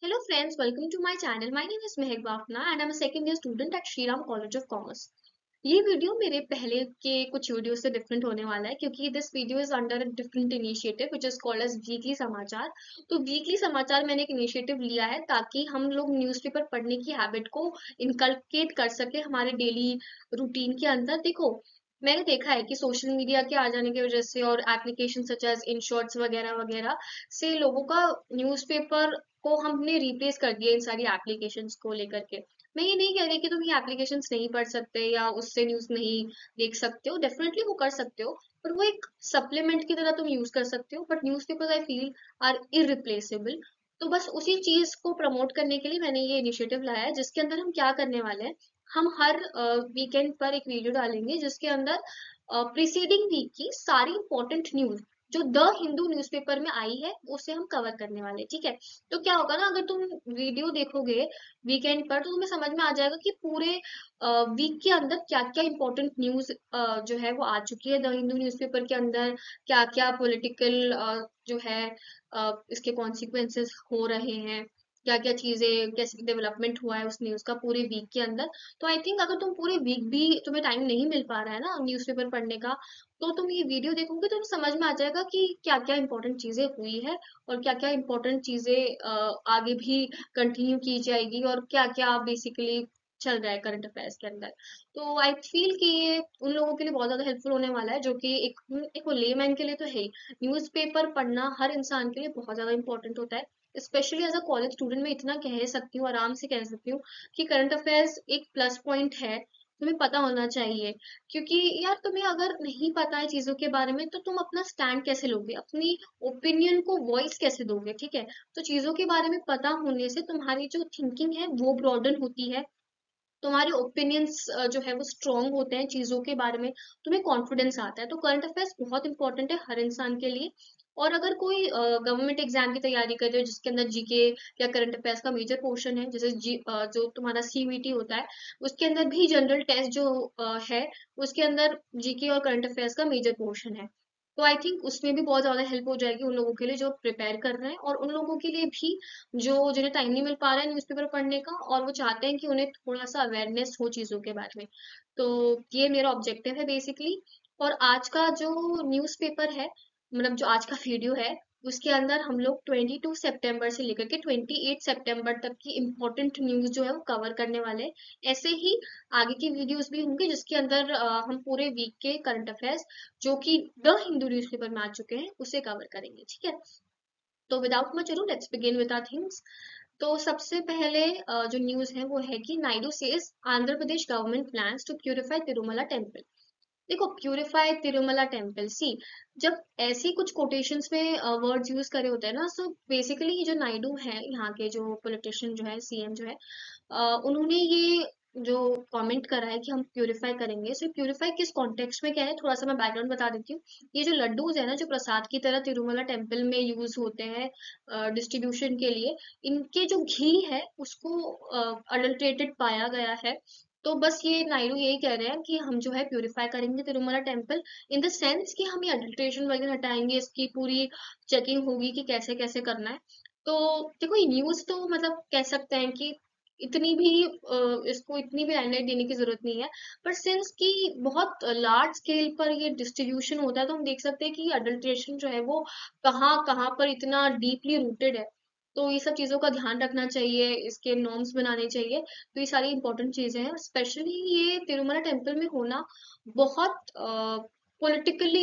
Hello friends, welcome to my channel. My name is Mehek Bafna and I'm a second year student at Shriram College of Commerce. ये video मेरे पहले के कुछ video से different होने वाला है क्योंकि this video is under a different initiative which is called as weekly समाचार। तो वीकली समाचार मैंने एक इनिशिएटिव लिया है ताकि हम लोग न्यूज़पेपर पढ़ने की हैबिट को इनकलकेट कर सके हमारे डेली रूटीन के अंदर। देखो, मैंने देखा है कि सोशल मीडिया के आ जाने की वजह से और application such as Inshorts वगैरह वगैरह से लोगों का न्यूज़पेपर को हमने रिप्लेस कर दिया इन सारी एप्लीकेशंस को लेकर के। मैं ये नहीं कह रही कि तुम ये एप्लीकेशंस नहीं पढ़ सकते या उससे न्यूज़ नहीं देख सकते हो, डेफिनेटली वो कर सकते हो, पर वो एक सप्लीमेंट की तरह तुम यूज कर सकते हो। But newspapers I feel are irreplaceable. तो बस उसी चीज को प्रमोट करने के लिए मैंने ये इनिशिएटिव लाया है, जिसके अंदर हम क्या करने वाले हैं, हम हर वीकेंड पर एक वीडियो डालेंगे जिसके अंदर प्रीसीडिंग वीक की सारी इंपॉर्टेंट न्यूज जो द हिंदू न्यूज़पेपर में आई है उसे हम कवर करने वाले हैं, ठीक है। तो क्या होगा ना, अगर तुम वीडियो देखोगे वीकेंड पर तो तुम्हें समझ में आ जाएगा कि पूरे वीक के अंदर क्या क्या इंपॉर्टेंट न्यूज जो है वो आ चुकी है द हिंदू न्यूज़पेपर के अंदर। क्या क्या पॉलिटिकल जो है इसके कॉन्सिक्वेंसेस हो रहे हैं, क्या क्या चीजें, कैसे डेवलपमेंट हुआ है उस न्यूज का पूरे वीक के अंदर। तो आई थिंक अगर तुम पूरे वीक भी तुम्हें टाइम नहीं मिल पा रहा है ना न्यूज़पेपर पढ़ने का, तो तुम ये वीडियो देखोगे तो तुम्हें समझ में आ जाएगा कि क्या क्या इंपॉर्टेंट चीजें हुई है और क्या क्या इंपॉर्टेंट चीजें आगे भी कंटिन्यू की जाएगी और क्या क्या बेसिकली चल रहा है करंट अफेयर्स के अंदर। तो आई फील कि ये उन लोगों के लिए बहुत ज्यादा हेल्पफुल होने वाला है जो कि एक लेमैन के लिए तो है ही। न्यूज़पेपर पढ़ना हर इंसान के लिए बहुत ज्यादा इंपॉर्टेंट होता है। Specially as a college student मैं इतना कह सकती हूँ, आराम से कह सकती हूँ कि करंट अफेयर्स एक प्लस पॉइंट है, तुम्हें पता होना चाहिए। क्योंकि यार तुम्हें अगर नहीं पता है चीजों के बारे में तो तुम अपना स्टैंड कैसे लोगे, अपनी ओपिनियन को वॉइस कैसे दोगे, ठीक है। तो चीजों के बारे में पता होने से तुम्हारी जो थिंकिंग है वो ब्रॉडन होती है, तुम्हारे ओपिनियंस जो है वो स्ट्रांग होते हैं चीजों के बारे में, तुम्हें कॉन्फिडेंस आता है। तो करंट अफेयर्स बहुत इंपॉर्टेंट है हर इंसान के लिए। और अगर कोई गवर्नमेंट एग्जाम की तैयारी कर रहे हो जिसके अंदर जीके या करंट अफेयर्स का मेजर पोर्शन है, जैसे जो तुम्हारा सीवीटी होता है उसके अंदर भी जनरल टेस्ट जो है उसके अंदर जीके और करंट अफेयर्स का मेजर पोर्शन है। तो आई थिंक उसमें भी बहुत ज्यादा हेल्प हो जाएगी उन लोगों के लिए जो प्रिपेयर कर रहे हैं, और उन लोगों के लिए भी जो जिन्हें टाइम नहीं मिल पा रहा है न्यूज़पेपर पढ़ने का और वो चाहते हैं कि उन्हें थोड़ा सा अवेयरनेस हो चीजों के बारे में। तो ये मेरा ऑब्जेक्टिव है बेसिकली। और आज का जो न्यूज़पेपर है, मतलब जो आज का वीडियो है, उसके अंदर हम लोग 22 सितंबर से लेकर के 28 सितंबर तक की इम्पोर्टेंट न्यूज जो है वो कवर करने वाले हैं। ऐसे ही आगे की वीडियोस भी होंगे जिसके अंदर हम पूरे वीक के करंट अफेयर्स जो कि द हिंदू न्यूज़पेपर में आ चुके हैं उसे कवर करेंगे, ठीक है। तो without much ado let's begin with our things. तो सबसे पहले जो न्यूज है वो है कि Naidu says Andhra Pradesh government plans to purify Tirumala temple. देखो, प्यूरिफाई तिरुमला टेम्पल, सी जब ऐसे कुछ कोटेशंस में वर्ड्स यूज करे होते हैं ना, सो बेसिकली ये जो नायडू है यहाँ के जो पॉलिटिशियन जो है, सीएम जो है, उन्होंने ये जो कमेंट करा है कि हम प्यूरिफाई करेंगे, सो प्यूरिफाई किस कॉन्टेक्स्ट में क्या है थोड़ा सा मैं बैकग्राउंड बता देती हूँ। ये जो लड्डूज है ना जो प्रसाद की तरह तिरुमला टेम्पल में यूज होते हैं डिस्ट्रीब्यूशन के लिए, इनके जो घी है उसको अडल्ट्रेटेड पाया गया है। तो बस ये नायडू यही कह रहे हैं कि हम जो है प्यूरिफाई करेंगे Tirumala temple, in the sense कि हम ये अडल्ट्रेशन वगैरह हटाएंगे, इसकी पूरी चेकिंग होगी कि कैसे कैसे करना है। तो देखो, ये न्यूज तो मतलब कह सकते हैं कि इतनी भी इसको इतनी भी लाइमलाइट देने की जरूरत नहीं है। पर सिंस कि बहुत लार्ज स्केल पर ये डिस्ट्रीब्यूशन होता है तो हम देख सकते हैं कि अडल्ट्रेशन जो है वो कहाँ कहाँ पर इतना डीपली रूटेड है। तो ये सब चीजों का ध्यान रखना चाहिए, इसके नॉर्म्स बनाने चाहिए। तो ये सारी इंपॉर्टेंट चीजें हैं, स्पेशली ये तिरुमला टेम्पल में होना बहुत पॉलिटिकली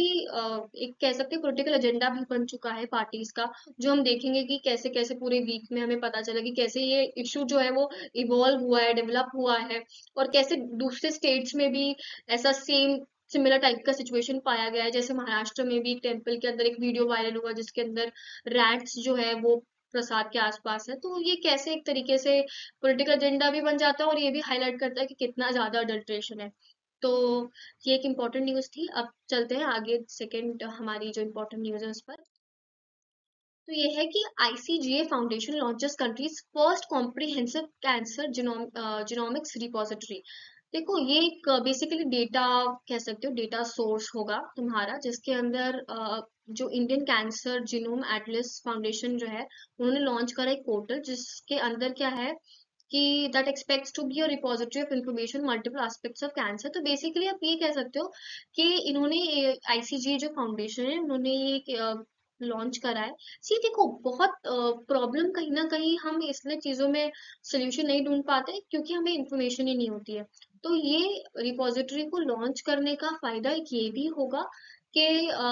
एक कह सकते हैं पॉलिटिकल एजेंडा भी बन चुका है पार्टीज का, जो हम देखेंगे कि कैसे कैसे पूरे वीक में हमें पता चला कि कैसे ये इशू जो है वो इवॉल्व हुआ है, डेवलप हुआ है, और कैसे दूसरे स्टेट्स में भी ऐसा सेम सिमिलर टाइप का सिचुएशन पाया गया है। जैसे महाराष्ट्र में भी टेम्पल के अंदर एक वीडियो वायरल हुआ जिसके अंदर रैट्स जो है वो प्रसाद के आसपास है। तो ये कैसे एक तरीके से पॉलिटिकल एजेंडा भी बन जाता है और ये भी हाईलाइट करता है कि कितना ज्यादा अडल्ट्रेशन है। तो ये एक इम्पोर्टेंट न्यूज थी। अब चलते हैं आगे, सेकंड हमारी जो इम्पोर्टेंट न्यूज है उस पर। तो ये है कि ICGA foundation launches country's first comprehensive cancer genomics repository. देखो, ये एक बेसिकली डेटा कह सकते हो, डेटा सोर्स होगा तुम्हारा जिसके अंदर जो Indian cancer genome atlas foundation जो है, उन्होंने लॉन्च करा एक पोर्टल जिसके अंदर क्या है कि that expects to be a repository of information multiple aspects of cancer. तो बेसिकली आप ये कह सकते हो कि इन्होंने आईसीजी जो फाउंडेशन है, उन्होंने ये लॉन्च करा है। सी देखो, बहुत प्रॉब्लम कहीं ना कहीं हम इसलिए चीजों में सोल्यूशन नहीं ढूंढ पाते क्योंकि हमें इंफॉर्मेशन ही नहीं होती है। तो ये रिपोजिटरी को लॉन्च करने का फायदा एक ये भी होगा कि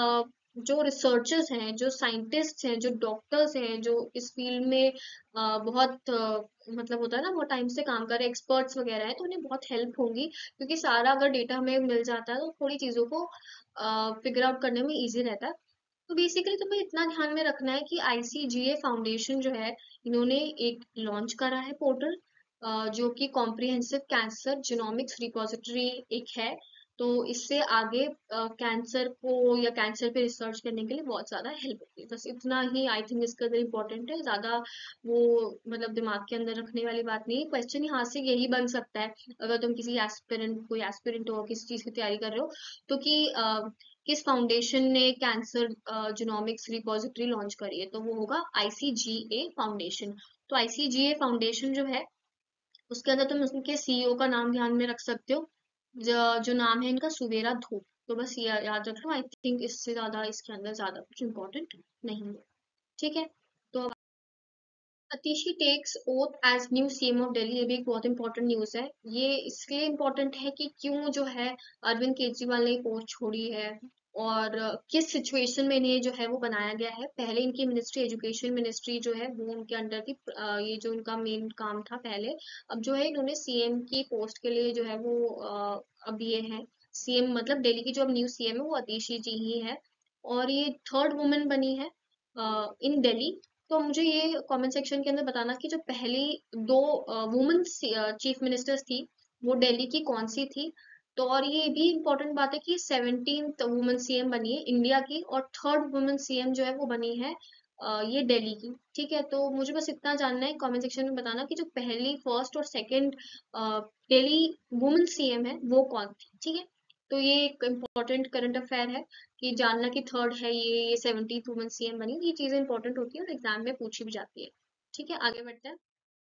जो रिसर्चर्स हैं, जो साइंटिस्ट हैं, जो डॉक्टर्स हैं, जो इस फील्ड में बहुत मतलब होता है ना, बहुत टाइम से काम कर रहे एक्सपर्ट्स वगैरह है, तो उन्हें बहुत हेल्प होगी क्योंकि सारा अगर डेटा हमें मिल जाता है तो थोड़ी चीजों को फिगर आउट करने में इजी रहता है। तो बेसिकली तुम्हें इतना ध्यान में रखना है कि आईसीजीए फाउंडेशन जो है, इन्होंने एक लॉन्च करा है पोर्टल जो कि कॉम्प्रिहेंसिव कैंसर जीनोमिक्स रिपोजिटरी एक है। तो इससे आगे कैंसर को या कैंसर पे रिसर्च करने के लिए बहुत ज्यादा हेल्प होती है। बस इतना ही आई थिंक इसके अंदर इम्पोर्टेंट है, ज्यादा वो मतलब दिमाग के अंदर रखने वाली बात नहीं है। क्वेश्चन यहाँ से यही बन सकता है अगर तुम किसी एस्पिरेंट, कोई एस्पिरेंट हो, किसी चीज की तैयारी कर रहे हो, तो कि किस फाउंडेशन ने कैंसर जीनोमिक्स रिपोजिटरी लॉन्च करी है, तो वो होगा आईसीजीए फाउंडेशन। तो आईसीजीए फाउंडेशन जो है, उसके अंदर तुम उनके सीईओ का नाम ध्यान में रख सकते हो, जो नाम है इनका सुवेरा धूप। तो बस ये याद रख लो। आई थिंक इससे ज्यादा इसके अंदर ज्यादा कुछ इम्पोर्टेंट नहीं है। ठीक है। तो Atishi takes oath as new CM of Delhi, ये भी एक बहुत इंपॉर्टेंट न्यूज है। ये इसलिए इम्पोर्टेंट है कि क्यों जो है अरविंद केजरीवाल ने पोस्ट छोड़ी है और किस सिचुएशन में इन्हें जो है वो बनाया गया है। पहले इनकी मिनिस्ट्री, एजुकेशन मिनिस्ट्री जो है वो उनके अंडर थी, ये जो उनका मेन काम था पहले। अब जो है इन्होंने सीएम की पोस्ट के लिए जो है वो अब ये है सीएम, मतलब दिल्ली की जो अब न्यू सीएम है वो अतिशी जी ही है, और ये थर्ड वुमेन बनी है इन दिल्ली। तो मुझे ये कमेंट सेक्शन के अंदर बताना कि जो पहली दो वुमेन चीफ मिनिस्टर्स थी वो दिल्ली की कौन सी थी। तो और ये भी इम्पोर्टेंट बात है कि 17th वुमेन सीएम बनी है इंडिया की, और थर्ड वुमेन सीएम जो है वो बनी है ये दिल्ली की। ठीक है। तो मुझे बस इतना जानना है, कमेंट सेक्शन में बताना कि जो पहली, फर्स्ट और सेकंड दिल्ली वुमेन सीएम है वो कौन थी। ठीक है। तो ये एक इम्पोर्टेंट करंट अफेयर है कि जानना कि थर्ड है ये 17th वुमेन सीएम बनी। ये चीजें इंपॉर्टेंट होती है और एग्जाम में पूछी भी जाती है। ठीक है, आगे बढ़ते हैं।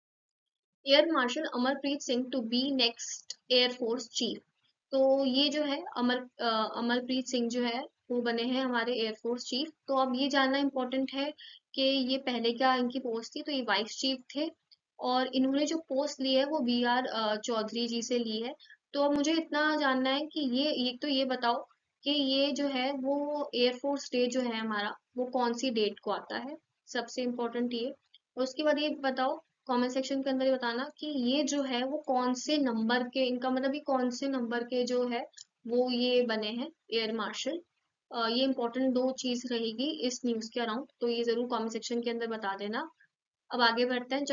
Air marshal Amarpreet Singh to be next air force chief. तो ये जो है अमरप्रीत सिंह जो है वो बने हैं हमारे एयरफोर्स चीफ। तो अब ये जानना इम्पोर्टेंट है कि ये पहले क्या इनकी पोस्ट थी। तो ये वाइस चीफ थे, और इन्होंने जो पोस्ट ली है वो बी आर चौधरी जी से ली है। तो अब मुझे इतना जानना है कि ये तो ये बताओ कि ये जो है वो एयरफोर्स डे जो है हमारा, वो कौन सी डेट को आता है। सबसे इम्पोर्टेंट ये। और उसके बाद ये बताओ, कमेंट सेक्शन के अंदर ये बताना कि ये जो है वो कौन से नंबर के, इनका मतलब ये कौन से नंबर के जो है वो ये बने हैं एयर मार्शल। ये इंपॉर्टेंट दो चीज रहेगी इस न्यूज के अराउंड, तो ये जरूर कमेंट सेक्शन के अंदर बता देना। अब आगे बढ़ते हैं।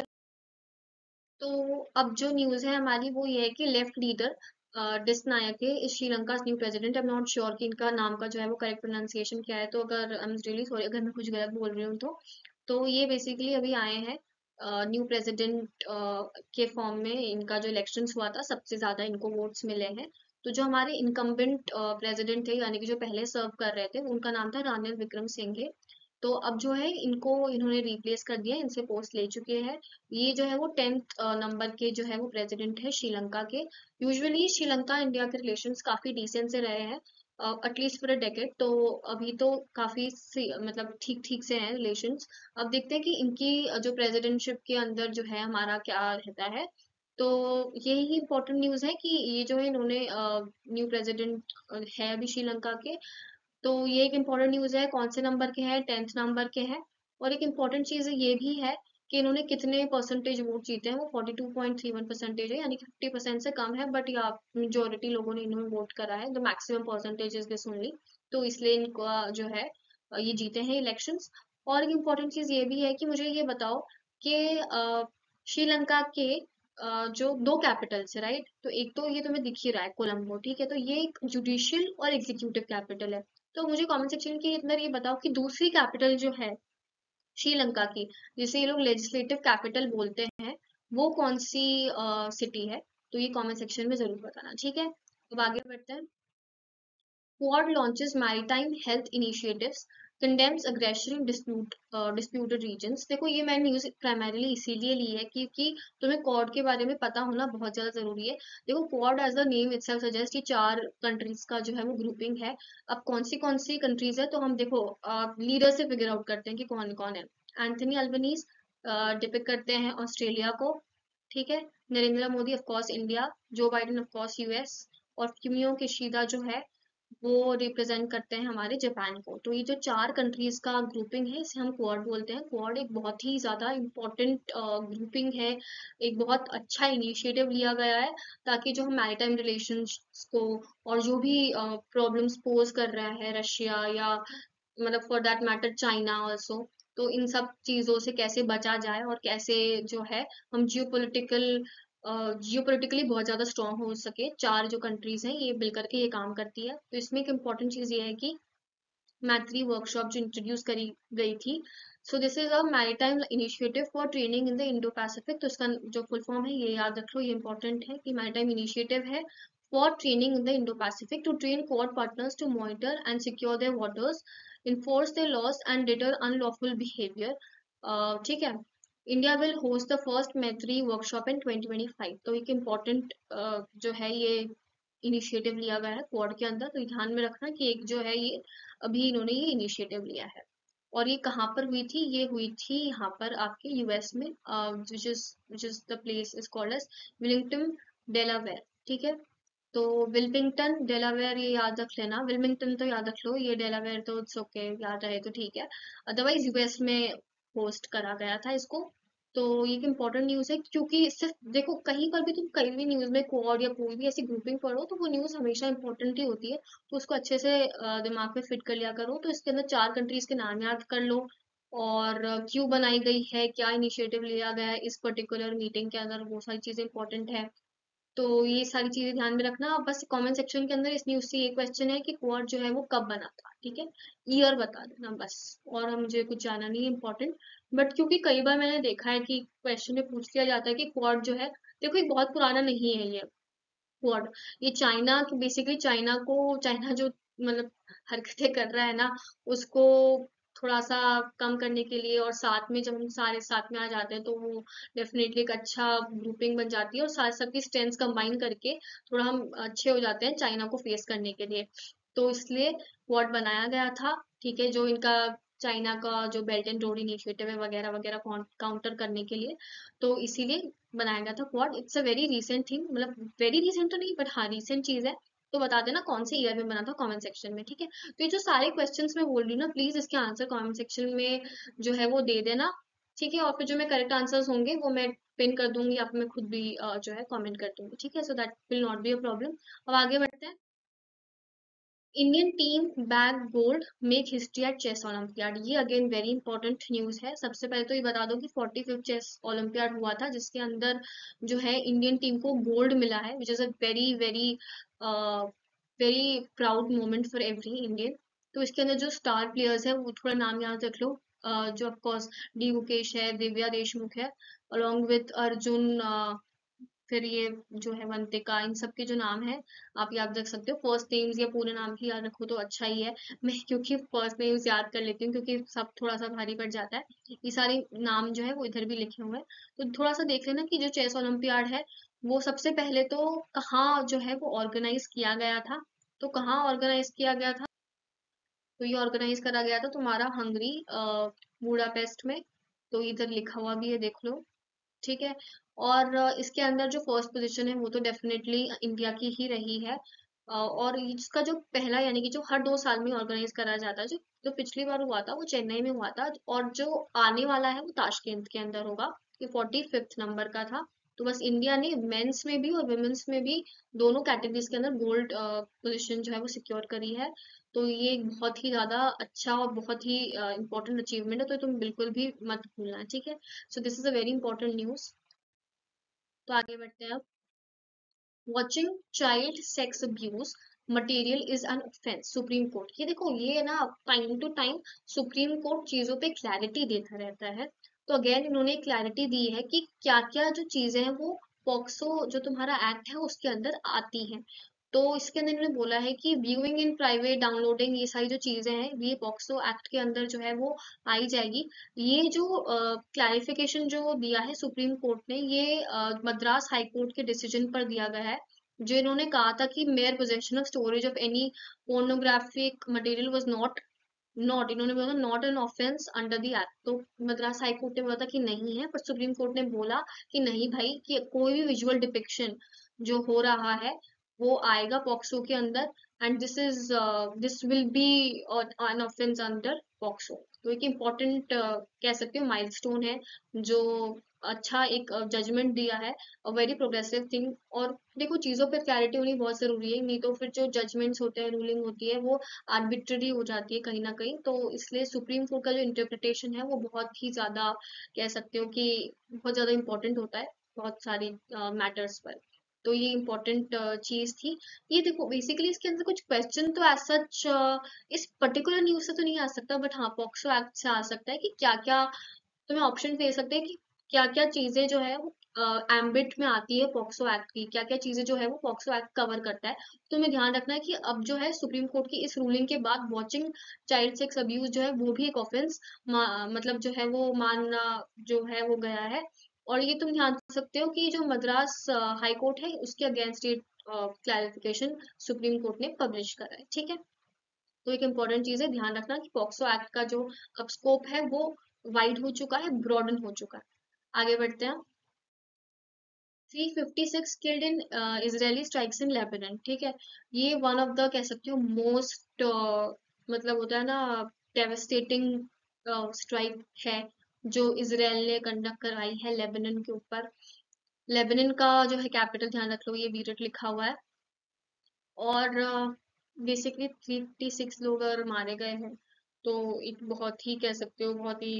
तो अब जो न्यूज है हमारी वो ये है कि left leader Dissanayake is Sri Lanka new president. I am not sure कि इनका नाम का जो है वो करेक्ट प्रोनाउंसिएशन क्या है, तो अगर आई एम रियली सॉरी अगर मैं कुछ गलत बोल रही हूँ तो ये बेसिकली अभी आए हैं न्यू प्रेसिडेंट के फॉर्म में। इनका जो इलेक्शंस हुआ था सबसे ज्यादा इनको वोट्स मिले हैं। तो जो हमारे इनकम्बेंट प्रेसिडेंट थे, यानी कि जो पहले सर्व कर रहे थे, उनका नाम था रानिल विक्रमसिंघे। तो अब जो है इनको इन्होंने रिप्लेस कर दिया, इनसे पोस्ट ले चुके हैं। ये जो है वो 10th नंबर के जो है वो प्रेसिडेंट है श्रीलंका के। यूजुअली श्रीलंका इंडिया के रिलेशंस काफी डिसेंट से रहे हैं एटलीस्ट फॉर अ डेकेड। तो अभी तो काफी मतलब ठीक ठीक से हैं रिलेशंस। अब देखते हैं कि इनकी जो प्रेसिडेंटशिप के अंदर जो है हमारा क्या रहता है। तो यही इंपॉर्टेंट न्यूज है कि ये जो है इन्होंने न्यू प्रेसिडेंट है अभी श्रीलंका के। तो ये एक इम्पोर्टेंट न्यूज है, कौन से नंबर के हैं, 10th नंबर के हैं। और एक इम्पोर्टेंट चीज ये भी है कि इन्होंने कितने परसेंटेज वोट जीते हैं, वो 42.31% है, यानी कि 50% से कम है, बट या मेजोरिटी लोगों ने इन्होंने वोट करा है। The maximum percentage is this only. तो इसलिए इनका जो है ये जीते हैं इलेक्शंस। और एक इम्पोर्टेंट चीज ये भी है कि मुझे ये बताओ कि श्रीलंका के जो दो कैपिटल्स है, राइट। तो एक तो ये तुम्हें दिख ही रहा है कोलंबो, ठीक है। तो ये एक जुडिशियल और एग्जीक्यूटिव कैपिटल है। तो मुझे कमेंट सेक्शन के अंदर ये बताओ कि दूसरी कैपिटल जो है श्रीलंका की, जिसे ये लोग लेजिस्लेटिव कैपिटल बोलते हैं, वो कौन सी सिटी है। तो ये कमेंट सेक्शन में जरूर बताना। ठीक है, अब आगे बढ़ते हैं। Quad launches maritime health initiatives. Condemns aggression in disputed regions. देखो ये मैंने न्यूज प्राइमरीली इसीलिए ली है क्योंकि तुम्हें क्वाड के बारे में पता होना बहुत ज्यादा जरूरी है। देखो Quad as the name itself suggest, ये 4 कंट्रीज का जो है वो ग्रुपिंग है। अब कौन सी कंट्रीज है, तो हम देखो लीडर से फिगर आउट करते हैं कि कौन कौन है। एंथनी अल्बनीज डिपिक्ट करते हैं ऑस्ट्रेलिया को, ठीक है। Narendra Modi of course India, जो बाइडेन ऑफ कोर्स यूएस, और फ्यूमियो किशिदा जो है वो रिप्रेजेंट करते हैं हमारे जापान को। तो ये जो 4 कंट्रीज का ग्रुपिंग है इसे हम क्वाड बोलते हैं। क्वाड एक बहुत ही ज्यादा इम्पोर्टेंट ग्रुपिंग है, एक बहुत अच्छा इनिशिएटिव लिया गया है ताकि जो हम मैरीटाइम रिलेशंस को और जो भी प्रॉब्लम्स पोज कर रहा है रशिया या मतलब for that matter China also, तो इन सब चीजों से कैसे बचा जाए और कैसे जो है हम जियोपॉलिटिकली बहुत ज्यादा स्ट्रांग हो सके। 4 जो कंट्रीज हैं ये मिल करके ये काम करती है। तो इसमें एक इम्पॉर्टेंट चीज ये है कि मैत्री वर्कशॉप जो इंट्रोड्यूस करी गई थी, so this is a maritime initiative for training in the Indo Pacific. तो इसका जो फुल फॉर्म है ये याद रख लो, ये इंपॉर्टेंट है कि मैरीटाइम इनिशिएटिव है for training in the Indo Pacific to train Quad partners to monitor and secure their waters, enforce their laws and deter unlawful behavior। ठीक है। India will host the first Maitri workshop in 2025। तो एक important जो है ये initiative लिया गया है क्वाड के अंदर। तो ये ध्यान में रखना कि एक जो है ये अभी इन्होंने ये इनिशिएटिव लिया है। और ये कहाँ पर हुई थी, ये हुई थी यहाँ पर आपके यूएस में, which is the place is called as Wilmington, Delaware, ठीक है। तो विल्मिंगटन डेलावेयर ये याद रख लेना, विल्मिंगटन तो याद रख लो, ये डेलावेयर तो इट्स ओके, याद रहे तो ठीक है। अदरवाइज यूएस में होस्ट करा गया था इसको। तो ये एक इम्पोर्टेंट न्यूज है क्योंकि सिर्फ देखो कहीं पर भी तुम कहीं भी न्यूज में क्वाड या कोई भी ऐसी ग्रुपिंग पढ़ो तो वो न्यूज हमेशा इंपॉर्टेंट ही होती है। तो उसको अच्छे से दिमाग में फिट कर लिया करो। तो इसके अंदर 4 कंट्रीज के नाम याद कर लो और क्यों बनाई गई है, क्या इनिशिएटिव लिया गया है इस पर्टिकुलर मीटिंग के अंदर, वो सारी चीजें इंपॉर्टेंट है। तो ये सारी चीजें ध्यान में रखना। अब बस कमेंट सेक्शन के अंदर इस न्यूज से ये क्वेश्चन है कि क्वाड जो है वो कब बना था, ठीक है। ईयर बता देना बस, और हम मुझे कुछ जाना नहीं है इम्पोर्टेंट। बट क्योंकि कई बार मैंने देखा है कि क्वेश्चन में पूछ लिया जाता है कि क्वाड जो है, देखो ये बहुत पुराना नहीं है ये क्वाड। ये चाइना, बेसिकली चाइना को, चाइना जो मतलब हरकतें कर रहा है ना उसको थोड़ा सा कम करने के लिए, और साथ में जब हम सारे साथ में आ जाते हैं तो वो डेफिनेटली एक अच्छा ग्रुपिंग बन जाती है और सारे सबकी स्ट्रेंथ कंबाइन करके थोड़ा हम अच्छे हो जाते हैं चाइना को फेस करने के लिए। तो इसलिए क्वाड बनाया गया था, ठीक है, जो इनका चाइना का जो बेल्ट एंड रोड इनिशिएटिव है वगैरह वगैरह काउंटर करने के लिए। तो इसीलिए बनाया गया था Quad. It's a very recent thing, मतलब वेरी रीसेंट तो नहीं बट हाँ रीसेंट चीज है। तो बता देना कौन से ईयर में बना था कमेंट सेक्शन में, ठीक है। तो ये जो सारे क्वेश्चंस मैं बोल रही हूँ ना, प्लीज इसके आंसर कमेंट सेक्शन में जो है वो दे देना, ठीक है। और फिर जो मैं करेक्ट आंसर्स होंगे वो मैं पिन कर दूंगी या फिर मैं खुद भी जो है कमेंट कर दूंगी, ठीक है। So that will not be a problem. अब आगे बढ़ते हैं। Indian team bag gold, make history at chess olympiad. ये अगेन वेरी इंपॉर्टेंट न्यूज है। सबसे पहले तो ये बता दो कि 45th चेस ओलंपियाड हुआ था जिसके अंदर जो है इंडियन टीम को गोल्ड मिला है, which is a very very very proud moment for every Indian. तो इसके अंदर जो स्टार प्लेयर्स है वो थोड़ा नाम याद रख लो। जो ऑफकोर्स डी मुकेश है, दिव्या देशमुख है, अलॉन्ग विथ अर्जुन, फिर ये जो है वंतिका, इन सब के जो नाम है आप याद रख सकते हो। फर्स्ट नेम्स या पूरे नाम भी याद रखो तो अच्छा ही है। मैं क्योंकि फर्स्ट नेम्स याद कर लेती हूँ क्योंकि सब थोड़ा सा भारी पड़ जाता है। ये सारे नाम जो है वो इधर भी लिखे हुए हैं। तो थोड़ा सा देख लेना कि जो चेस ओलंपियाड है वो सबसे पहले तो कहाँ जो है वो ऑर्गेनाइज किया गया था। तो कहाँ ऑर्गेनाइज किया गया था, तो ये ऑर्गेनाइज करा गया था तुम्हारा हंगरी, बुडापेस्ट में। तो इधर लिखा हुआ भी है, देख लो, ठीक है। और इसके अंदर जो फर्स्ट पोजीशन है वो तो डेफिनेटली इंडिया की ही रही है। और इसका जो पहला यानी कि जो हर 2 साल में ऑर्गेनाइज करा जाता है, जो जो पिछली बार हुआ था वो चेन्नई में हुआ था, और जो आने वाला है वो ताशकंद के अंदर होगा। ये 45th नंबर का था। तो बस इंडिया ने मेंस में भी और वुमेन्स में भी दोनों कैटेगरीज के अंदर गोल्ड पोजीशन जो है वो सिक्योर करी है। तो ये एक बहुत ही ज्यादा अच्छा और बहुत ही इंपॉर्टेंट अचीवमेंट है, तो तुम बिल्कुल भी मत भूलना, ठीक है। So this is a very important news. तो आगे बढ़ते हैं अब। Watching child sex abuse material is an offence, Supreme Court. ये देखो ये ना time to time Supreme Court चीजों पे क्लैरिटी देता रहता है। तो अगेन इन्होंने क्लैरिटी दी है कि क्या क्या जो चीजें हैं वो पॉक्सो जो तुम्हारा एक्ट है उसके अंदर आती हैं। तो इसके अंदर इन्होंने बोला है कि व्यूइंग इन प्राइवेट, डाउनलोडिंग, ये सारी जो चीजें हैं ये पॉक्सो एक्ट के अंदर जो है वो आई जाएगी। ये जो क्लैरिफिकेशन जो दिया है सुप्रीम कोर्ट ने, ये मद्रास हाई कोर्ट के डिसीजन पर दिया गया है, जो इन्होंने कहा था कि mere possession of storage of any pornographic material was not, इन्होंने बोला not an offence under the act. तो मद्रास हाई कोर्ट ने बोला था कि नहीं है, पर सुप्रीम कोर्ट ने बोला कि नहीं भाई, कि कोई भी विजुअल डिपिक्शन जो हो रहा है वो आएगा पॉक्सो के अंदर, and this will be an offence under POCSO. तो एक इम्पोर्टेंट कह सकते हो माइलस्टोन है, जो अच्छा एक जजमेंट दिया है, अ वेरी प्रोग्रेसिव थिंग। और देखो, चीजों पे क्लैरिटी होनी बहुत जरूरी है, नहीं तो फिर जो जजमेंट्स होते हैं, रूलिंग होती है, वो आर्बिट्ररी हो जाती है कहीं ना कहीं। तो इसलिए सुप्रीम कोर्ट का जो इंटरप्रिटेशन है वो बहुत ही ज्यादा, कह सकते हो कि बहुत ज्यादा इंपॉर्टेंट होता है बहुत सारी मैटर्स पर। तो ये इम्पोर्टेंट चीज थी। ये देखो, बेसिकली इसके अंदर कुछ क्वेश्चन तो एज सच इस पर्टिकुलर न्यूज से तो नहीं आ सकता, बट हाँ पॉक्सो एक्ट से आ सकता है कि क्या क्या तुम्हें ऑप्शन दे सकते हैं कि क्या क्या चीजें जो है वो एम्बिट में आती है पॉक्सो एक्ट की, क्या क्या चीजें जो है वो पॉक्सो एक्ट कवर करता है। तो तुम्हें ध्यान रखना है कि अब जो है सुप्रीम कोर्ट की इस रूलिंग के बाद वॉचिंग चाइल्ड सेक्स अब्यूज जो है वो भी एक ऑफेंस मतलब जो है वो मानना जो है वो गया है। और ये तुम ध्यान रख सकते हो कि जो मद्रास हाई कोर्ट है उसके अगेंस्ट ये क्लैरिफिकेशन सुप्रीम कोर्ट ने पब्लिश करा है, ठीक है। तो एक इम्पॉर्टेंट चीज है, ध्यान रखना कि पॉक्सो एक्ट का जो अब स्कोप है वो वाइड हो चुका है, ब्रॉडन हो चुका है। आगे बढ़ते हैं। 356 killed in Israeli strikes in Lebanon, ठीक है। ये वन ऑफ द, कह सकते हो, मोस्ट मतलब होता है ना, डेवेस्टेटिंग स्ट्राइक है जो इसराइल ने कंडक्ट करवाई है लेबनान के ऊपर। लेबनान का जो है कैपिटल, ध्यान रख लो, ये बीरट लिखा हुआ है। और बेसिकली 356 लोग अगर मारे गए हैं, तो एक बहुत ही, कह सकते हो, बहुत ही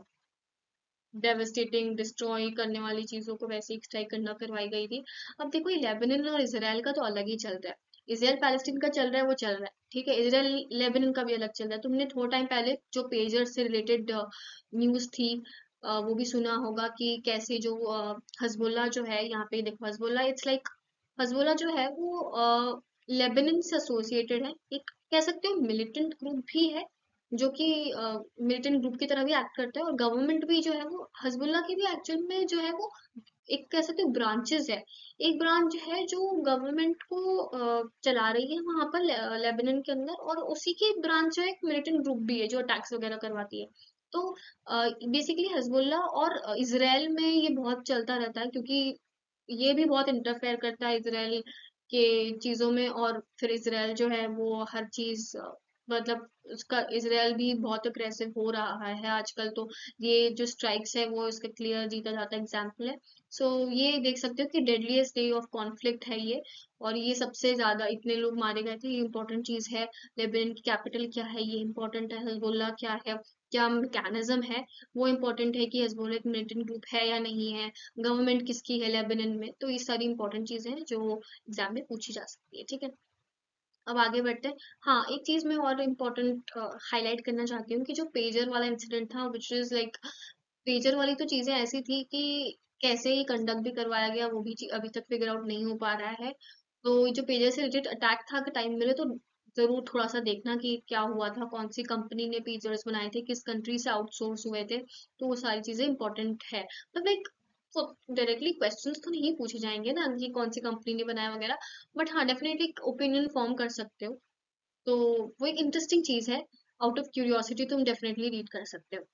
डेवेस्टेटिंग, डिस्ट्रॉय करने वाली चीजों को वैसे ही स्ट्राइक करना करवाई गई थी। अब देखो, ये लेबनान और इसराइल का तो अलग ही चल रहा है, इसराइल पैलेस्टीन का चल रहा है वो चल रहा है, ठीक है, इसराइल लेबनान का भी अलग चल रहा है। तुमने थोड़ा टाइम पहले जो पेजर से रिलेटेड न्यूज थी, वो भी सुना होगा कि कैसे जो हजबुल्ला जो है, यहाँ पे देखो, हजबुल्ला इट्स लाइक, हजबुल्ला जो है वो लेबनान से एसोसिएटेड है, एक कह सकते हो मिलिटेंट ग्रुप भी है, जो कि मिलिटेंट ग्रुप की तरह भी एक्ट करता है। और गवर्नमेंट भी जो है वो हजबुल्ला की भी एक्चुअल में जो है वो एक, कह सकते हो, ब्रांचेस है। एक ब्रांच है जो गवर्नमेंट को चला रही है वहां पर लेबनान के अंदर, और उसी की ब्रांच जो है एक मिलिटेंट ग्रुप भी है जो अटैक्स वगैरह करवाती है। तो बेसिकली हजबुल्ला और इसराइल में ये बहुत चलता रहता है, क्योंकि ये भी बहुत इंटरफेयर करता है इसराइल के चीजों में। और फिर इसराइल जो है वो हर चीज मतलब उसका, इसराइल भी बहुत अग्रेसिव हो रहा है आजकल। तो ये जो स्ट्राइक्स है वो इसका क्लियर जीता जाता एग्जाम्पल है। सो ये देख सकते हो कि डेडलीस्ट डे ऑफ कॉन्फ्लिक्ट है ये, और ये सबसे ज्यादा इतने लोग मारे गए थे, ये इंपॉर्टेंट चीज है। लेबनान की कैपिटल क्या है, ये इंपॉर्टेंट है। हिजबुल्लाह क्या है, क्या मैकेनिज्म है, वो इम्पोर्टेंट है कि हिजबुल्लाह एक मिलिटेंट ग्रुप है या नहीं है, गवर्नमेंट किसकी है लेबनान में। तो ये सारी इंपॉर्टेंट चीजें हैं जो एग्जाम में पूछी जा सकती है, ठीक है। अब आगे बढ़ते हैं। हाँ, एक चीज मैं और इम्पोर्टेंट हाईलाइट करना चाहती हूँ कि जो पेजर वाला इंसिडेंट था, विच इज लाइक, पेजर वाली तो चीजें ऐसी थी कि कैसे ये कंडक्ट भी करवाया गया वो भी अभी तक फिगर आउट नहीं हो पा रहा है। तो ये जो पेजर से रिलेटेड अटैक था, अगर टाइम मिले तो जरूर थोड़ा सा देखना कि क्या हुआ था, कौन सी कंपनी ने पेजर्स बनाए थे, किस कंट्री से आउटसोर्स हुए थे। तो वो सारी चीजें इंपॉर्टेंट है, मतलब लाइक डायरेक्टली क्वेश्चंस तो नहीं पूछे जाएंगे ना कि कौन सी कंपनी ने बनाया वगैरह, बट हाँ डेफिनेटली एक ओपिनियन फॉर्म कर सकते हो। तो वो एक इंटरेस्टिंग चीज है, आउट ऑफ क्यूरियोसिटी तुम डेफिनेटली रीड कर सकते हो।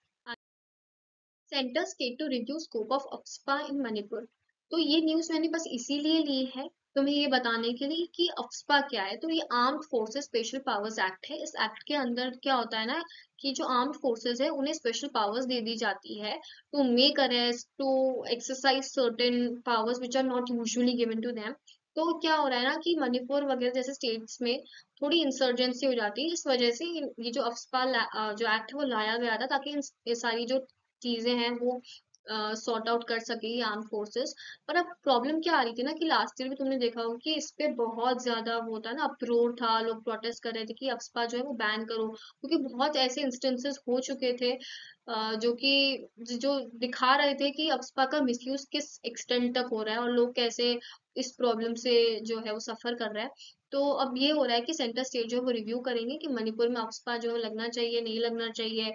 Centre state to review scope of AFSPA in Manipur. तो ये न्यूज मैंने बस इसीलिए ली है तुम्हें ये बताने के लिए कि अफ्स्पा क्या है। तो ये armed forces special powers act है। इस एक्ट के अंदर क्या होता है ना, कि जो आर्म्ड फोर्सेस है उन्हें स्पेशल पावर्स दे दी जाती है to make arrest, to exercise certain powers which are not usually given to them. तो क्या हो रहा है ना कि मणिपुर वगैरह जैसे स्टेट्स में थोड़ी इंसर्जेंसी हो जाती है, इस वजह से ये जो अफ्स्पा जो एक्ट है वो लाया गया था, ताकि ये सारी जो चीजें हैं वो सॉर्ट आउट कर सके आर्म फोर्सेस। पर अब प्रॉब्लम क्या आ रही थी ना, कि लास्ट ईयर भी तुमने देखा होगा कि इस पे बहुत ज्यादा वो होता है ना, अप्रोर था, लोग प्रोटेस्ट कर रहे थे कि अफ्स्पा जो है वो बैन करो, क्योंकि बहुत ऐसे इंस्टेंसेस हो चुके थे जो कि जो दिखा रहे थे कि अफ्स्पा का मिसयूज किस एक्सटेंट तक हो रहा है और लोग कैसे इस प्रॉब्लम से जो है वो सफर कर रहे हैं। तो अब ये हो रहा है कि सेंटर स्टेट जो है वो रिव्यू करेंगे कि मणिपुर में अफ्स्पा जो है लगना चाहिए नहीं लगना चाहिए।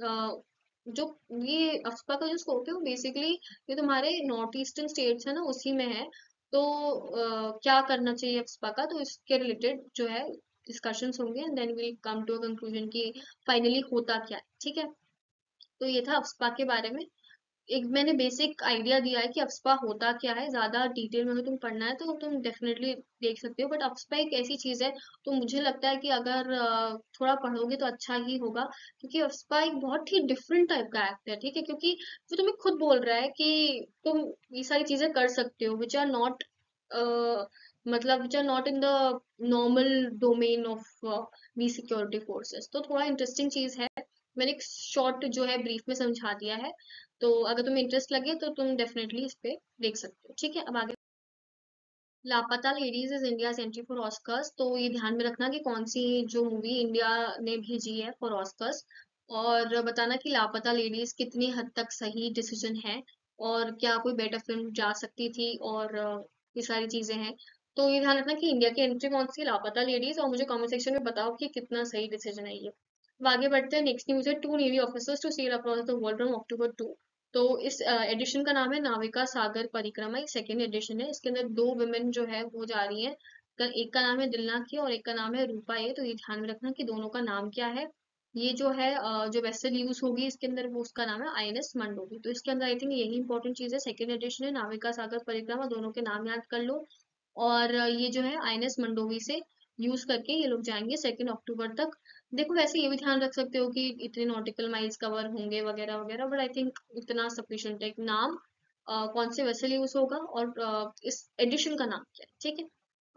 जो ये अफ्स्पा का जो स्कोप है वो बेसिकली ये तुम्हारे नॉर्थ ईस्टर्न स्टेट्स है ना उसी में है। तो क्या करना चाहिए अफ्स्पा का, तो इसके रिलेटेड जो है डिस्कशंस होंगे and then will come to a conclusion कि फाइनली होता क्या है। ठीक है, तो ये था अफ्स्पा के बारे में। एक मैंने बेसिक आइडिया दिया है कि अफ्स्पा होता क्या है, ज्यादा डिटेल में अगर तुम पढ़ना है तो तुम डेफिनेटली देख सकते हो, बट अफ्स्पा एक ऐसी चीज है तो मुझे लगता है कि अगर थोड़ा पढ़ोगे तो अच्छा ही होगा, क्योंकि अफ्स्पा एक बहुत ही डिफरेंट टाइप का एक्ट है। ठीक है, क्योंकि वो तुम्हें खुद बोल रहा है कि तुम ये सारी चीजें कर सकते हो विच आर नॉट मतलब which are not in the normal domain of the security forces. तो थोड़ा इंटरेस्टिंग चीज है, मैंने एक शॉर्ट जो है ब्रीफ में समझा दिया है। तो अगर तुम्हें इंटरेस्ट लगे तो तुम डेफिनेटली इस पे देख सकते हो। ठीक है, अब आगे। Laapataa ladies is India entry for Oscars, तो ये ध्यान में रखना कि कौन सी जो मूवी इंडिया ने भेजी है फॉर ऑस्कर्स, और बताना कि लापता लेडीज कितनी हद तक सही डिसीजन है और क्या कोई बेटर फिल्म जा सकती थी, और ये सारी चीजें हैं। तो ये ध्यान रखना कि इंडिया की एंट्री कौन सी है, लापता लेडीज, और मुझे कमेंट सेक्शन में बताओ कि कितना सही डिसीजन है ये। अब आगे बढ़ते हैं। नेक्स्ट न्यूज है, two navy officers to sail across the world from October 2। तो इस एडिशन का नाम है नाविका सागर परिक्रमा, एक सेकेंड एडिशन है। इसके अंदर दो वुमेन जो है वो जा रही हैं। एक का नाम है दिलना की और एक का नाम है रूपा ए। तो ये ध्यान में रखना कि दोनों का नाम क्या है। ये जो है जो वेसल यूज होगी इसके अंदर वो उसका नाम है आईएनएस मंडोवी। तो इसके अंदर आई थिंक यही इंपॉर्टेंट चीज है, सेकेंड एडिशन है नाविका सागर परिक्रमा, दोनों के नाम याद कर लो। और ये जो है आईएनएस मंडोवी से यूज करके ये लोग जाएंगे 2 अक्टूबर तक। देखो वैसे ये भी ध्यान रख सकते हो कि इतने नॉटिकल माइल्स कवर होंगे वगैरह वगैरह, बट आई थिंक इतना सफिशिएंट है। एक नाम, कौन से वेसल यूज होगा और इस एडिशन का नाम क्या है। ठीक है,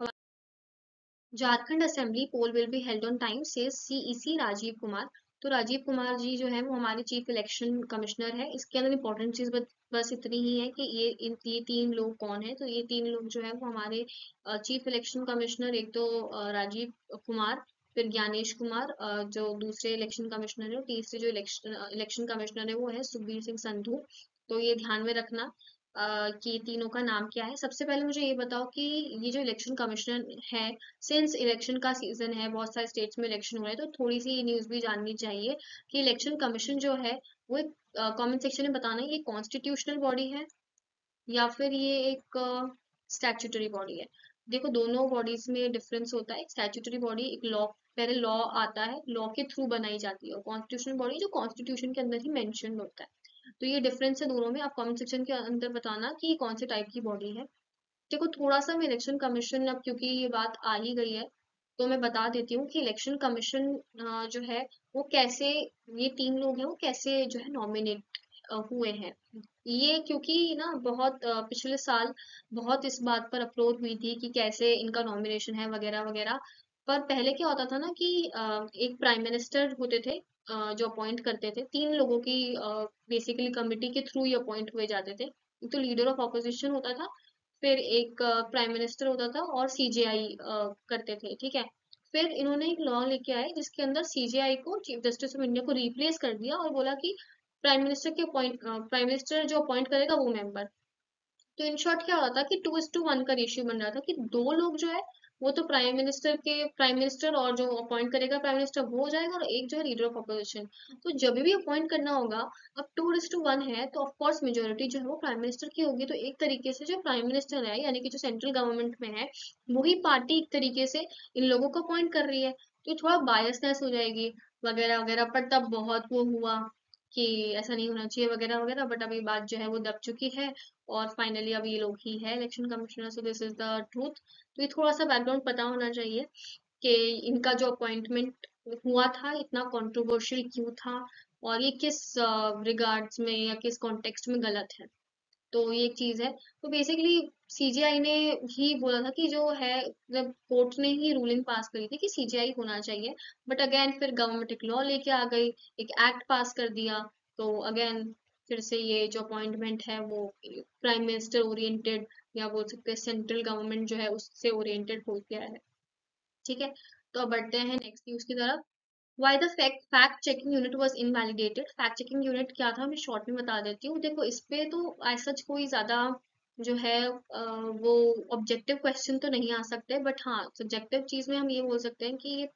Jharkhand assembly poll will be held on time से सीईसी राजीव कुमार। तो राजीव कुमार जी जो है वो हमारे चीफ इलेक्शन कमिश्नर है। इसके अंदर इंपॉर्टेंट चीज बस इतनी ही है कि ये तीन लोग कौन है। तो ये तीन लोग जो है वो हमारे चीफ इलेक्शन कमिश्नर, एक तो राजीव कुमार, फिर ज्ञानेश कुमार जो दूसरे इलेक्शन कमिश्नर है, और तीसरे जो इलेक्शन कमिश्नर है वो है सुखबीर सिंह संधू। तो ये ध्यान में रखना कि तीनों का नाम क्या है। सबसे पहले मुझे ये बताओ कि ये जो इलेक्शन कमिश्नर है, सिंस इलेक्शन का सीजन है, बहुत सारे स्टेट्स में इलेक्शन हो रहे हैं, तो थोड़ी सी न्यूज भी जाननी चाहिए कि इलेक्शन कमीशन जो है वो एक कमेंट सेक्शन में बताना ये कॉन्स्टिट्यूशनल बॉडी है या फिर ये एक स्टैट्यूटरी बॉडी है। देखो दोनों बॉडीज में डिफरेंस होता है। एक स्टैट्यूटरी बॉडी एक लॉ, पहले लॉ आता है, लॉ के थ्रू बनाई जाती है, और कॉन्स्टिट्यूशनल बॉडी जो कॉन्स्टिट्यूशन के अंदर ही मेंशन होता है। तो ये डिफरेंस है दोनों में। आप कमेंट सेक्शन के अंदर बताना कि कौन से टाइप की बॉडी है। देखो थोड़ा सा मैं इलेक्शन कमीशन, अब क्योंकि ये बात आ ही गई है तो मैं बता देती हूँ कि इलेक्शन कमीशन जो है वो कैसे, ये तीन लोग हैं वो कैसे जो है नॉमिनेट हुए हैं। ये क्योंकि ना बहुत पिछले साल बहुत इस बात पर अप्रोच हुई थी कि कैसे इनका नॉमिनेशन है वगैरह वगैरह। पर पहले क्या होता था ना कि एक प्राइम मिनिस्टर होते थे जो अपॉइंट करते थे, तीन लोगों की बेसिकली कमिटी के थ्रू ही अपॉइंट हुए जाते थे। एक तो लीडर ऑफ अपोजिशन होता था, फिर एक प्राइम मिनिस्टर होता था, और सीजेआई करते थे। ठीक है, फिर इन्होंने एक लॉ लेके आए जिसके अंदर सीजेआई को चीफ जस्टिस ऑफ इंडिया को रिप्लेस कर दिया और बोला कि प्राइम मिनिस्टर जो अपॉइंट करेगा वो मेंबर। तो इन शॉर्ट क्या होता था कि 2:1 का रेशियो बन रहा था कि दो लोग जो है वो तो प्राइम मिनिस्टर और जो अपॉइंट करेगा प्राइम मिनिस्टर वो हो जाएगा, और एक जो है लीडर ऑफ अपोजिशन। तो जब भी अपॉइंट करना होगा, अब 2:1 है तो ऑफकोर्स मेजोरिटी जो है वो प्राइम मिनिस्टर की होगी। तो एक तरीके से जो प्राइम मिनिस्टर है यानी कि जो सेंट्रल गवर्नमेंट में है वही पार्टी एक तरीके से इन लोगों को अपॉइंट कर रही है, तो थोड़ा बायसनेस हो जाएगी वगैरह वगैरह। पर तब बहुत वो हुआ कि ऐसा नहीं होना चाहिए वगैरह वगैरह, बट अभी बात जो है वो दब चुकी है और फाइनली अब ये लोग ही है election commissioner. So this is the truth. तो ये थोड़ा सा बैकग्राउंड पता होना चाहिए कि इनका जो अपॉइंटमेंट हुआ था इतना कंट्रोवर्शियल क्यों था, और ये किस रिगार्ड्स में या किस कॉन्टेक्स्ट में गलत है। तो ये एक चीज है। तो बेसिकली सीजीआई ने ही बोला था कि जो है मतलब कोर्ट ने ही रूलिंग पास करी थी कि सीजीआई होना चाहिए, बट अगेन फिर गवर्नमेंट एक लॉ लेके आ गई, एक एक्ट पास कर दिया। तो अगेन फिर से ये जो अपॉइंटमेंट है वो प्राइम मिनिस्टर ओरिएंटेड या बोल सकते हैं सेंट्रल गवर्नमेंट जो है उससे ओरिएंटेड हो गया है। ठीक है, तो अब बढ़ते हैं नेक्स्ट न्यूज की तरफ। Why the fact checking unit was invalidated. Fact checking unit क्या था मैं शॉर्ट में बता देती हूँ। देखो इस पे तो ऐसा कोई ज्यादा जो है वो ऑब्जेक्टिव क्वेश्चन तो नहीं आ सकते, बट हाँ सब्जेक्टिव चीज में हम ये बोल सकते हैं कि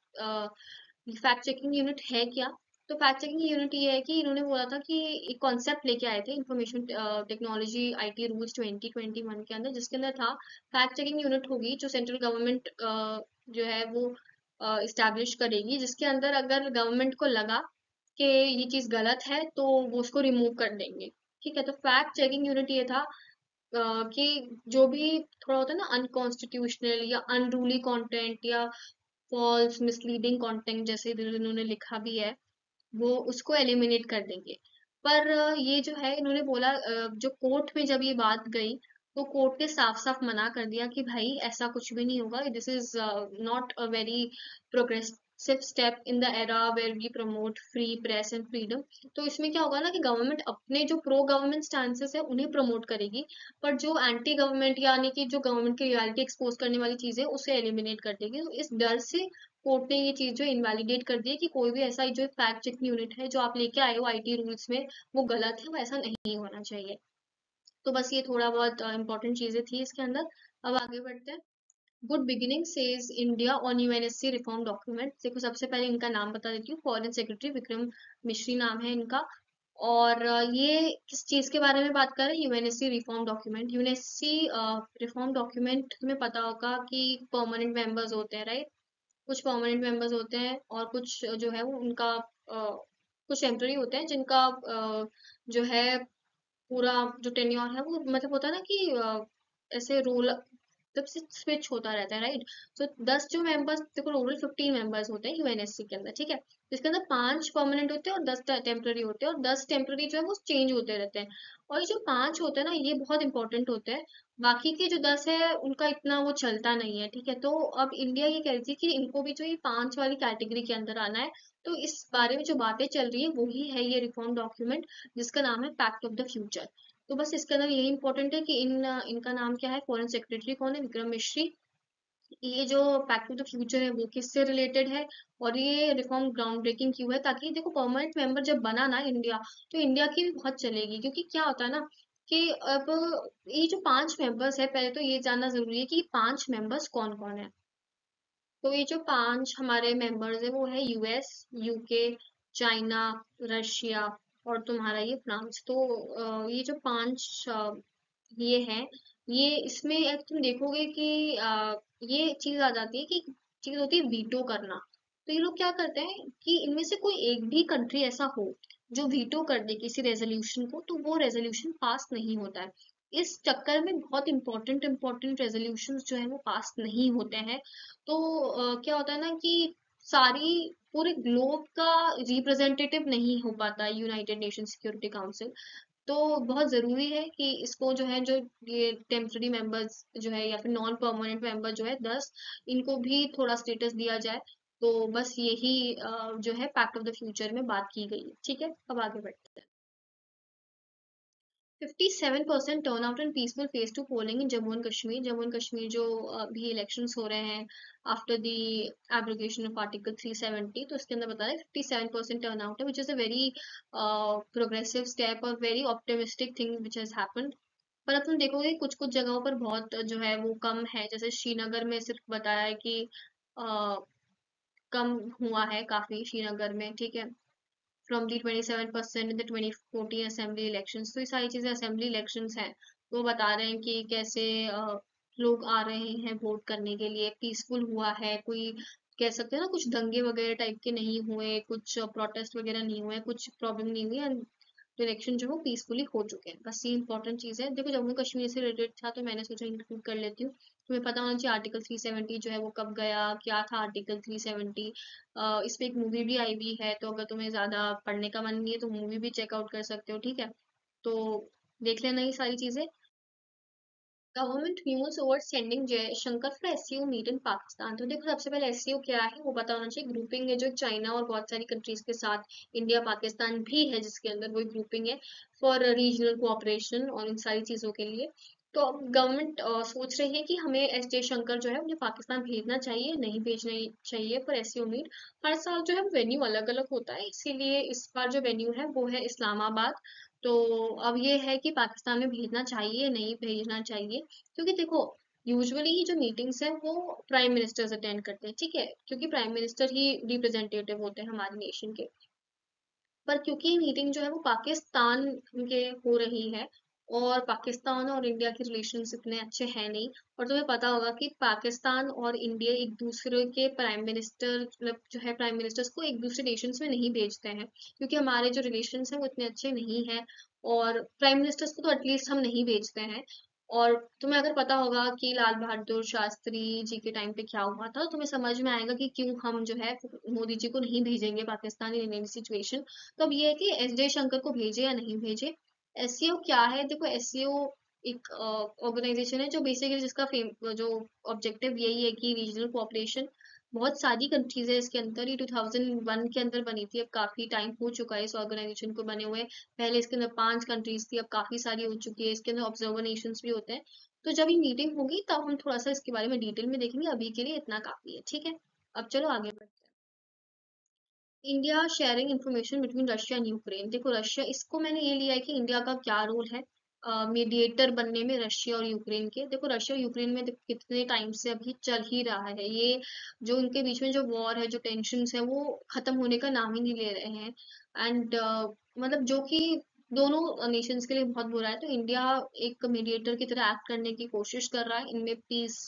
फैक्ट चेकिंग यूनिट है क्या। तो फैक्ट चेकिंग यूनिट ये है कि इन्होंने बोला था कि एक कॉन्सेप्ट लेके आए थे इंफॉर्मेशन टेक्नोलॉजी आईटी रूल्स 2021 के अंदर, जिसके अंदर था फैक्ट चेकिंग यूनिट होगी जो सेंट्रल गवर्नमेंट जो है वो इस्टेब्लिश करेगी, जिसके अंदर अगर गवर्नमेंट को लगा कि ये चीज गलत है तो वो उसको रिमूव कर देंगे। ठीक है, तो फैक्ट चेकिंग यूनिट ये था कि जो भी थोड़ा होता है ना अनकॉन्स्टिट्यूशनल या अनरूली कंटेंट या फॉल्स मिसलीडिंग कंटेंट जैसे इन्होंने लिखा भी है, वो उसको एलिमिनेट कर देंगे। पर ये जो है इन्होंने बोला जो कोर्ट में जब ये बात गई तो कोर्ट ने साफ साफ मना कर दिया कि भाई ऐसा कुछ भी नहीं होगा, this is not a very progressive step in the era where we promote free press and freedom. तो इसमें क्या होगा ना कि गवर्नमेंट अपने जो प्रो गवर्नमेंट स्टांसेस है उन्हें प्रमोट करेगी, पर जो एंटी गवर्नमेंट यानी कि जो गवर्नमेंट की रियलिटी एक्सपोज करने वाली चीजें उसे एलिमिनेट कर देगी। तो इस डर से कोर्ट ने ये चीज जो इनवैलिडेट कर दी है कि कोई भी ऐसा जो फैक्ट चेक यूनिट है जो आप लेके आए हो आईटी रूल्स में वो गलत है, वो ऐसा नहीं होना चाहिए। तो बस ये थोड़ा बहुत इंपॉर्टेंट चीजें थी इसके अंदर। अब आगे बढ़ते हैं। Good beginning says India on UNSC reform document. देखो सबसे पहले इनका नाम बता देती हूँ, फॉरेन सेक्रेटरी विक्रम मिश्री नाम है इनका। और ये किस चीज के बारे में बात कर रहे हैं, UNSC reform document. UNSC reform document तुम्हें पता होगा कि परमानेंट मेंबर्स होते हैं, राइट। कुछ परमानेंट मेंबर्स होते हैं और कुछ जो है वो उनका कुछ टेम्पररी होते हैं जिनका जो है पूरा जो टेन्योर है वो मतलब होता है ना कि ऐसे रोल तब से स्विच होता रहता है, राइट। तो 10 जो मेंबर्स, देखो टोटल 15 मेंबर्स होते हैं यूएनएससी के अंदर, ठीक है। इसके अंदर 5 परमानेंट होते हैं और 10 टेम्पररी होते हैं, और 10 टेम्पररी जो है वो चेंज होते रहते हैं। और ये जो 5 होते हैं ना ये बहुत इंपॉर्टेंट होते हैं। बाकी के जो 10 है उनका इतना वो चलता नहीं है, ठीक है। तो अब इंडिया ये कह रही थी कि इनको भी जो ये 5 वाली कैटेगरी के अंदर आना है। तो इस बारे में जो बातें चल रही है वही है ये रिफॉर्म डॉक्यूमेंट, जिसका नाम है पैक्ट ऑफ द फ्यूचर। तो बस इसके अंदर यही इंपॉर्टेंट है कि इनका नाम क्या है, फॉरेन सेक्रेटरी कौन है, विक्रम मिश्री। ये जो पैक्ट ऑफ द फ्यूचर है वो किससे रिलेटेड है, और ये रिफॉर्म ग्राउंड ब्रेकिंग क्यों है, ताकि देखो परमानेंट मेंबर जब बना ना इंडिया, तो इंडिया की भी बहुत चलेगी। क्योंकि क्या होता है ना कि अब ये जो 5 मेंबर्स है, पहले तो ये जानना जरूरी है कि 5 मेंबर्स कौन कौन है। तो ये जो 5 हमारे मेंबर्स है वो है यूएस, यूके, चाइना, रशिया और तुम्हारा ये फ्रांस। तो ये जो 5 ये है, ये इसमें अब तुम देखोगे कि ये चीज आ जाती है कि चीज होती है वीटो करना। तो ये लोग क्या करते हैं कि इनमें से कोई एक भी कंट्री ऐसा हो जो वीटो कर दे किसी रेजोल्यूशन को, तो वो रेजोल्यूशन पास नहीं होता है। इस चक्कर में बहुत इंपॉर्टेंट इंपॉर्टेंट रेजोल्यूशंस जो है वो पास नहीं होते हैं। तो क्या होता है ना कि सारी पूरे ग्लोब का रिप्रेजेंटेटिव नहीं हो पाता यूनाइटेड नेशन सिक्योरिटी काउंसिल। तो बहुत जरूरी है कि इसको जो है जो ये टेम्पररी मेंबर्स जो है या फिर नॉन परमानेंट मेंबर जो है 10, इनको भी थोड़ा स्टेटस दिया जाए। तो बस यही जो है पैक्ट ऑफ द फ्यूचर में बात की गई है, ठीक है। अब आगे बढ़ते हैं। 57% turnout and peaceful phase two polling in Jammu and Kashmir. Jammu and Kashmir जो अभी इलेक्शंस हो रहे हैं after the abrogation of article 370, तो इसके अंदर बताया 57% टर्न आउट है, which is a very progressive step और very optimistic thing which has happened. पर अब तुम देखोगे कुछ कुछ जगहों पर बहुत जो है वो कम है, जैसे श्रीनगर में सिर्फ बताया है कि कम हुआ है काफी श्रीनगर में, ठीक है, from the 27% in the 2014 assembly elections. तो ये सारी चीजें असेंबली इलेक्शंस हैं, वो बता रहे हैं कि कैसे लोग आ रहे हैं वोट करने के लिए, पीसफुल हुआ है, कोई कह सकते हैं ना कुछ दंगे वगैरह टाइप के नहीं हुए, कुछ प्रोटेस्ट वगैरह नहीं हुए, कुछ प्रॉब्लम नहीं हुई, एंड इलेक्शन जो है वो पीसफुली हो चुके हैं। बस ये इंपॉर्टेंट चीज है। देखो जम्मू कश्मीर से रिलेटेड था तो मैंने सोचा इंक्लूड कर लेती हूँ। तुम्हें पता होना चाहिए आर्टिकल 370 जो है वो कब गया, क्या था आर्टिकल 370। इस पे एक मूवी भी आई हुई है, तो अगर तुम्हें ज्यादा पढ़ने का मन नहीं है तो मूवी भी चेकआउट कर सकते हो, ठीक है। तो देख लेना ये सारी चीजें। Government moves over sending Jaishankar for SCO meet in Pakistan. तो देखो सबसे पहले एससीओ क्या है वो पता होना चाहिए। ग्रुपिंग है जो चाइना और बहुत सारी कंट्रीज के साथ, इंडिया पाकिस्तान भी है जिसके अंदर वही ग्रुपिंग है फॉर रीजनल कोऑपरेशन और इन सारी चीजों के लिए। तो अब गवर्नमेंट सोच रही है कि हमें एस जयशंकर जो है उन्हें पाकिस्तान भेजना चाहिए, नहीं भेजना चाहिए पर एससीओ मीट। हर साल जो है वेन्यू अलग अलग होता है, इसीलिए इस बार जो वेन्यू है वो है इस्लामाबाद। तो अब ये है कि पाकिस्तान में भेजना चाहिए नहीं भेजना चाहिए, क्योंकि देखो यूजुअली जो मीटिंग्स है वो प्राइम मिनिस्टर्स अटेंड करते हैं, ठीक है, क्योंकि प्राइम मिनिस्टर ही रिप्रेजेंटेटिव होते हैं हमारे नेशन के। पर क्योंकि ये मीटिंग जो है वो पाकिस्तान के हो रही है, और पाकिस्तान और इंडिया के रिलेशंस इतने अच्छे हैं नहीं। और तुम्हें पता होगा कि पाकिस्तान और इंडिया एक दूसरे के प्राइम मिनिस्टर, मतलब जो है प्राइम मिनिस्टर्स को एक दूसरे नेशंस में नहीं भेजते हैं, क्योंकि हमारे जो रिलेशंस हैं वो इतने अच्छे नहीं हैं। और प्राइम मिनिस्टर्स को तो एटलीस्ट हम नहीं भेजते हैं। और तुम्हें अगर पता होगा कि लाल बहादुर शास्त्री जी के टाइम पे क्या हुआ था, तो तुम्हें समझ में आएगा कि क्यों हम जो है मोदी जी को नहीं भेजेंगे पाकिस्तान इन एनी सिचुएशन। तो अब ये है कि एस जयशंकर को भेजे या नहीं भेजे। एससीओ क्या है? देखो, एससीओ एक ऑर्गेनाइजेशन है जो बेसिकली जिसका जो ऑब्जेक्टिव यही है कि रीजनल कोऑपरेशन। बहुत सारी कंट्रीज है इसके अंदर, ये 2001 के अंदर बनी थी, अब काफी टाइम हो चुका है इस ऑर्गेनाइजेशन को बने हुए। पहले इसके अंदर 5 कंट्रीज थी, अब काफी सारी हो चुकी है, इसके अंदर ऑब्जर्वर नेशंस भी होते हैं। तो जब ये मीटिंग होगी तब हम थोड़ा सा इसके बारे में डिटेल में देखेंगे, अभी के लिए इतना काफी है, ठीक है। अब चलो आगे बढ़ते हैं। India sharing information between Russia and Ukraine. देखो, रशिया, इसको मैंने ये लिया है कि इंडिया का क्या रोल है मीडिएटर बनने में रशिया और यूक्रेन के। देखो, रशिया और यूक्रेन में देखो कितने टाइम से अभी चल ही रहा है ये, जो उनके बीच में जो वॉर है, जो टेंशन है, वो खत्म होने का नाम ही नहीं ले रहे हैं। एंड मतलब जो कि दोनों नेशंस के लिए बहुत बुरा है। तो इंडिया एक मीडिएटर की तरह एक्ट करने की कोशिश कर रहा है इनमें पीस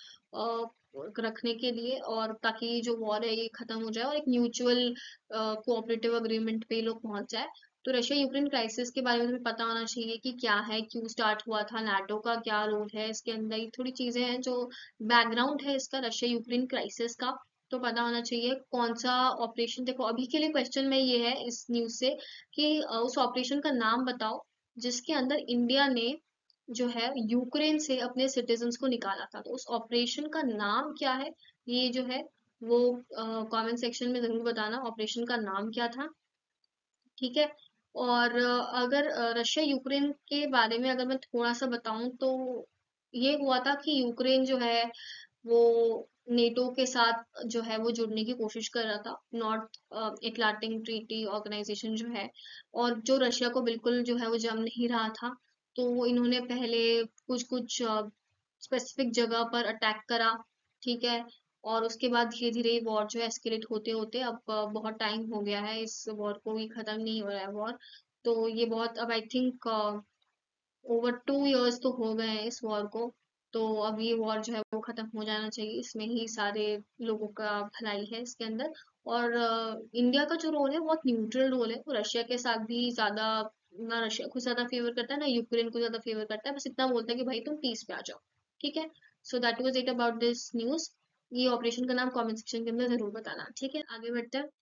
रखने के लिए, और ताकि जो वॉर है ये खत्म हो जाए और एक म्यूचुअल कोऑपरेटिव अग्रीमेंट पे ये लोग पहुंच जाए। तो रशिया यूक्रेन क्राइसिस के बारे में तुम्हें पता होना चाहिए कि क्या है, क्यों स्टार्ट हुआ था, नाटो का क्या रोल है इसके अंदर, ये थोड़ी चीजें हैं जो बैकग्राउंड है इसका रशिया यूक्रेन क्राइसिस का। तो पता होना चाहिए कौन सा ऑपरेशन। देखो, अभी के लिए क्वेश्चन में ये है इस न्यूज से कि उस ऑपरेशन का नाम बताओ जिसके अंदर इंडिया ने जो है यूक्रेन से अपने सिटीजन्स को निकाला था। तो उस ऑपरेशन का नाम क्या है, ये जो है वो कमेंट सेक्शन में जरूर बताना ऑपरेशन का नाम क्या था, ठीक है। और अगर रशिया यूक्रेन के बारे में अगर मैं थोड़ा सा बताऊं तो ये हुआ था कि यूक्रेन जो है वो नेटो के साथ जो है वो जुड़ने की कोशिश कर रहा था, नॉर्थ एटलांटिक ट्रीटी ऑर्गेनाइजेशन जो है। और जो रशिया को बिल्कुल जो है वो जम नहीं रहा था, तो इन्होंने पहले कुछ कुछ स्पेसिफिक जगह पर अटैक करा, ठीक है। और उसके बाद धीरे धीरे वॉर जो है एस्केलेट होते होते अब बहुत टाइम हो गया है इस वॉर को, ये खत्म नहीं हो रहा है वॉर। तो ये बहुत, अब आई थिंक ओवर 2 इयर्स तो हो गए हैं इस वॉर को। तो अब ये वॉर जो है वो खत्म हो जाना चाहिए, इसमें ही सारे लोगों का भलाई है इसके अंदर। और इंडिया का जो रोल है बहुत न्यूट्रल रोल है, वो रशिया के साथ भी ज्यादा, ना रशिया को ज्यादा फेवर करता है ना यूक्रेन को ज्यादा फेवर करता है, बस इतना बोलता है कि भाई तुम पीस पे आ जाओ, ठीक है। So that was it about this news. ये ऑपरेशन का नाम कमेंट सेक्शन के अंदर जरूर बताना, ठीक है। आगे बढ़ते हैं।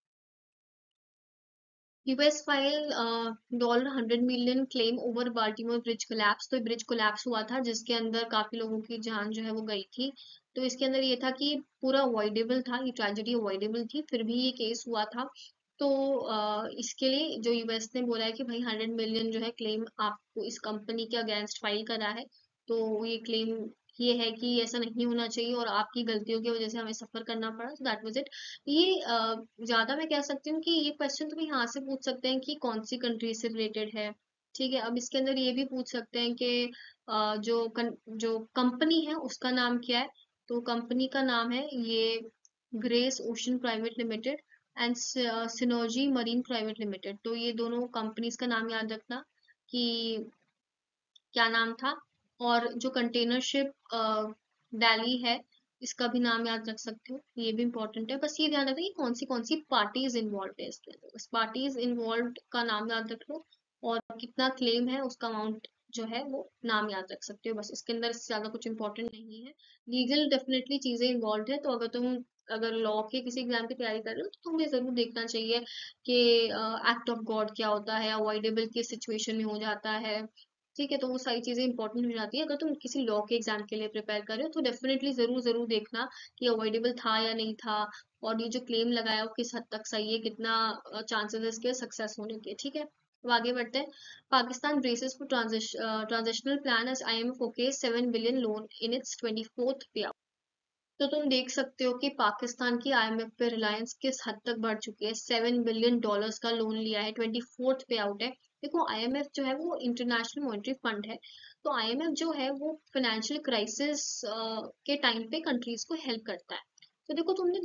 US file $100 million claim over Baltimore bridge collapse. तो ब्रिज कोलैप्स हुआ था जिसके अंदर काफी लोगों की जान जो है वो गई थी। तो इसके अंदर ये था कि पूरा अवॉइडेबल था, ये ट्रेजेडी अवॉइडेबल थी, फिर भी ये केस हुआ था। तो इसके लिए जो यूएस ने बोला है कि भाई 100 मिलियन जो है क्लेम आपको इस कंपनी के अगेंस्ट फाइल करा है। तो ये क्लेम ये है कि ऐसा नहीं होना चाहिए और आपकी गलतियों की वजह से हमें सफर करना पड़ा। तो दैट वाज इट। ये ज्यादा मैं कह सकती हूँ कि ये क्वेश्चन तुम्हें यहाँ से पूछ सकते हैं कि कौन सी कंट्री से रिलेटेड है, ठीक है। अब इसके अंदर ये भी पूछ सकते हैं कि जो कंपनी है उसका नाम क्या है। तो कंपनी का नाम है ये Grace Ocean private limited and Synergy Marine private limited. तो ये दोनों कंपनीज का नाम याद रखना कि क्या नाम था। और जो कंटेनर शिप दिल्ली है, इसका भी नाम याद रख सकते हो, ये भी इंपॉर्टेंट है। बस ये ध्यान रखना कि कौन सी पार्टीज इन्वॉल्व है इसके अंदर, बस पार्टीज इन्वॉल्व का नाम याद रख लो। और कितना क्लेम है उसका अमाउंट जो है वो नाम याद रख सकते हो, बस इसके अंदर इससे ज्यादा कुछ इंपॉर्टेंट नहीं है। लीगल डेफिनेटली चीजें इन्वॉल्व है, तो अगर लॉ के किसी एग्जाम की तैयारी कर रहे हो तो तुम्हें जरूर देखना चाहिए कि एक्ट ऑफ गॉड क्या होता है, अवॉइडेबल किस सिचुएशन में हो जाता है, ठीक है। तो वो सारी चीजें इंपॉर्टेंट हो जाती है। अगर तुम किसी लॉ के एग्जाम के लिए प्रिपेयर कर रहे हो तो डेफिनेटली जरूर जरूर देखना कि अवॉइडेबल था या नहीं था, और ये जो क्लेम लगाया वो किस हद तक सही है, कितना चांसेस है इसके सक्सेस होने के, ठीक है। तो आगे बढ़ते हैं। Pakistan braces for transitional plan as IMF okay 7 billion loan in its 24th पे आउट। तो तुम देख सकते हो कि पाकिस्तान की IMF पे रिलायंस किस हद तक बढ़ चुकी है, $7 बिलियन का लोन लिया है, 24th पे आउट है। देखो आईएमएफ जो है वो इंटरनेशनल मॉनेटरी फंड है। तो आईएमएफ जो है वो फाइनेंशियल क्राइसिस के टाइम पे कंट्रीज को हेल्प करता है। तो देखो तुमने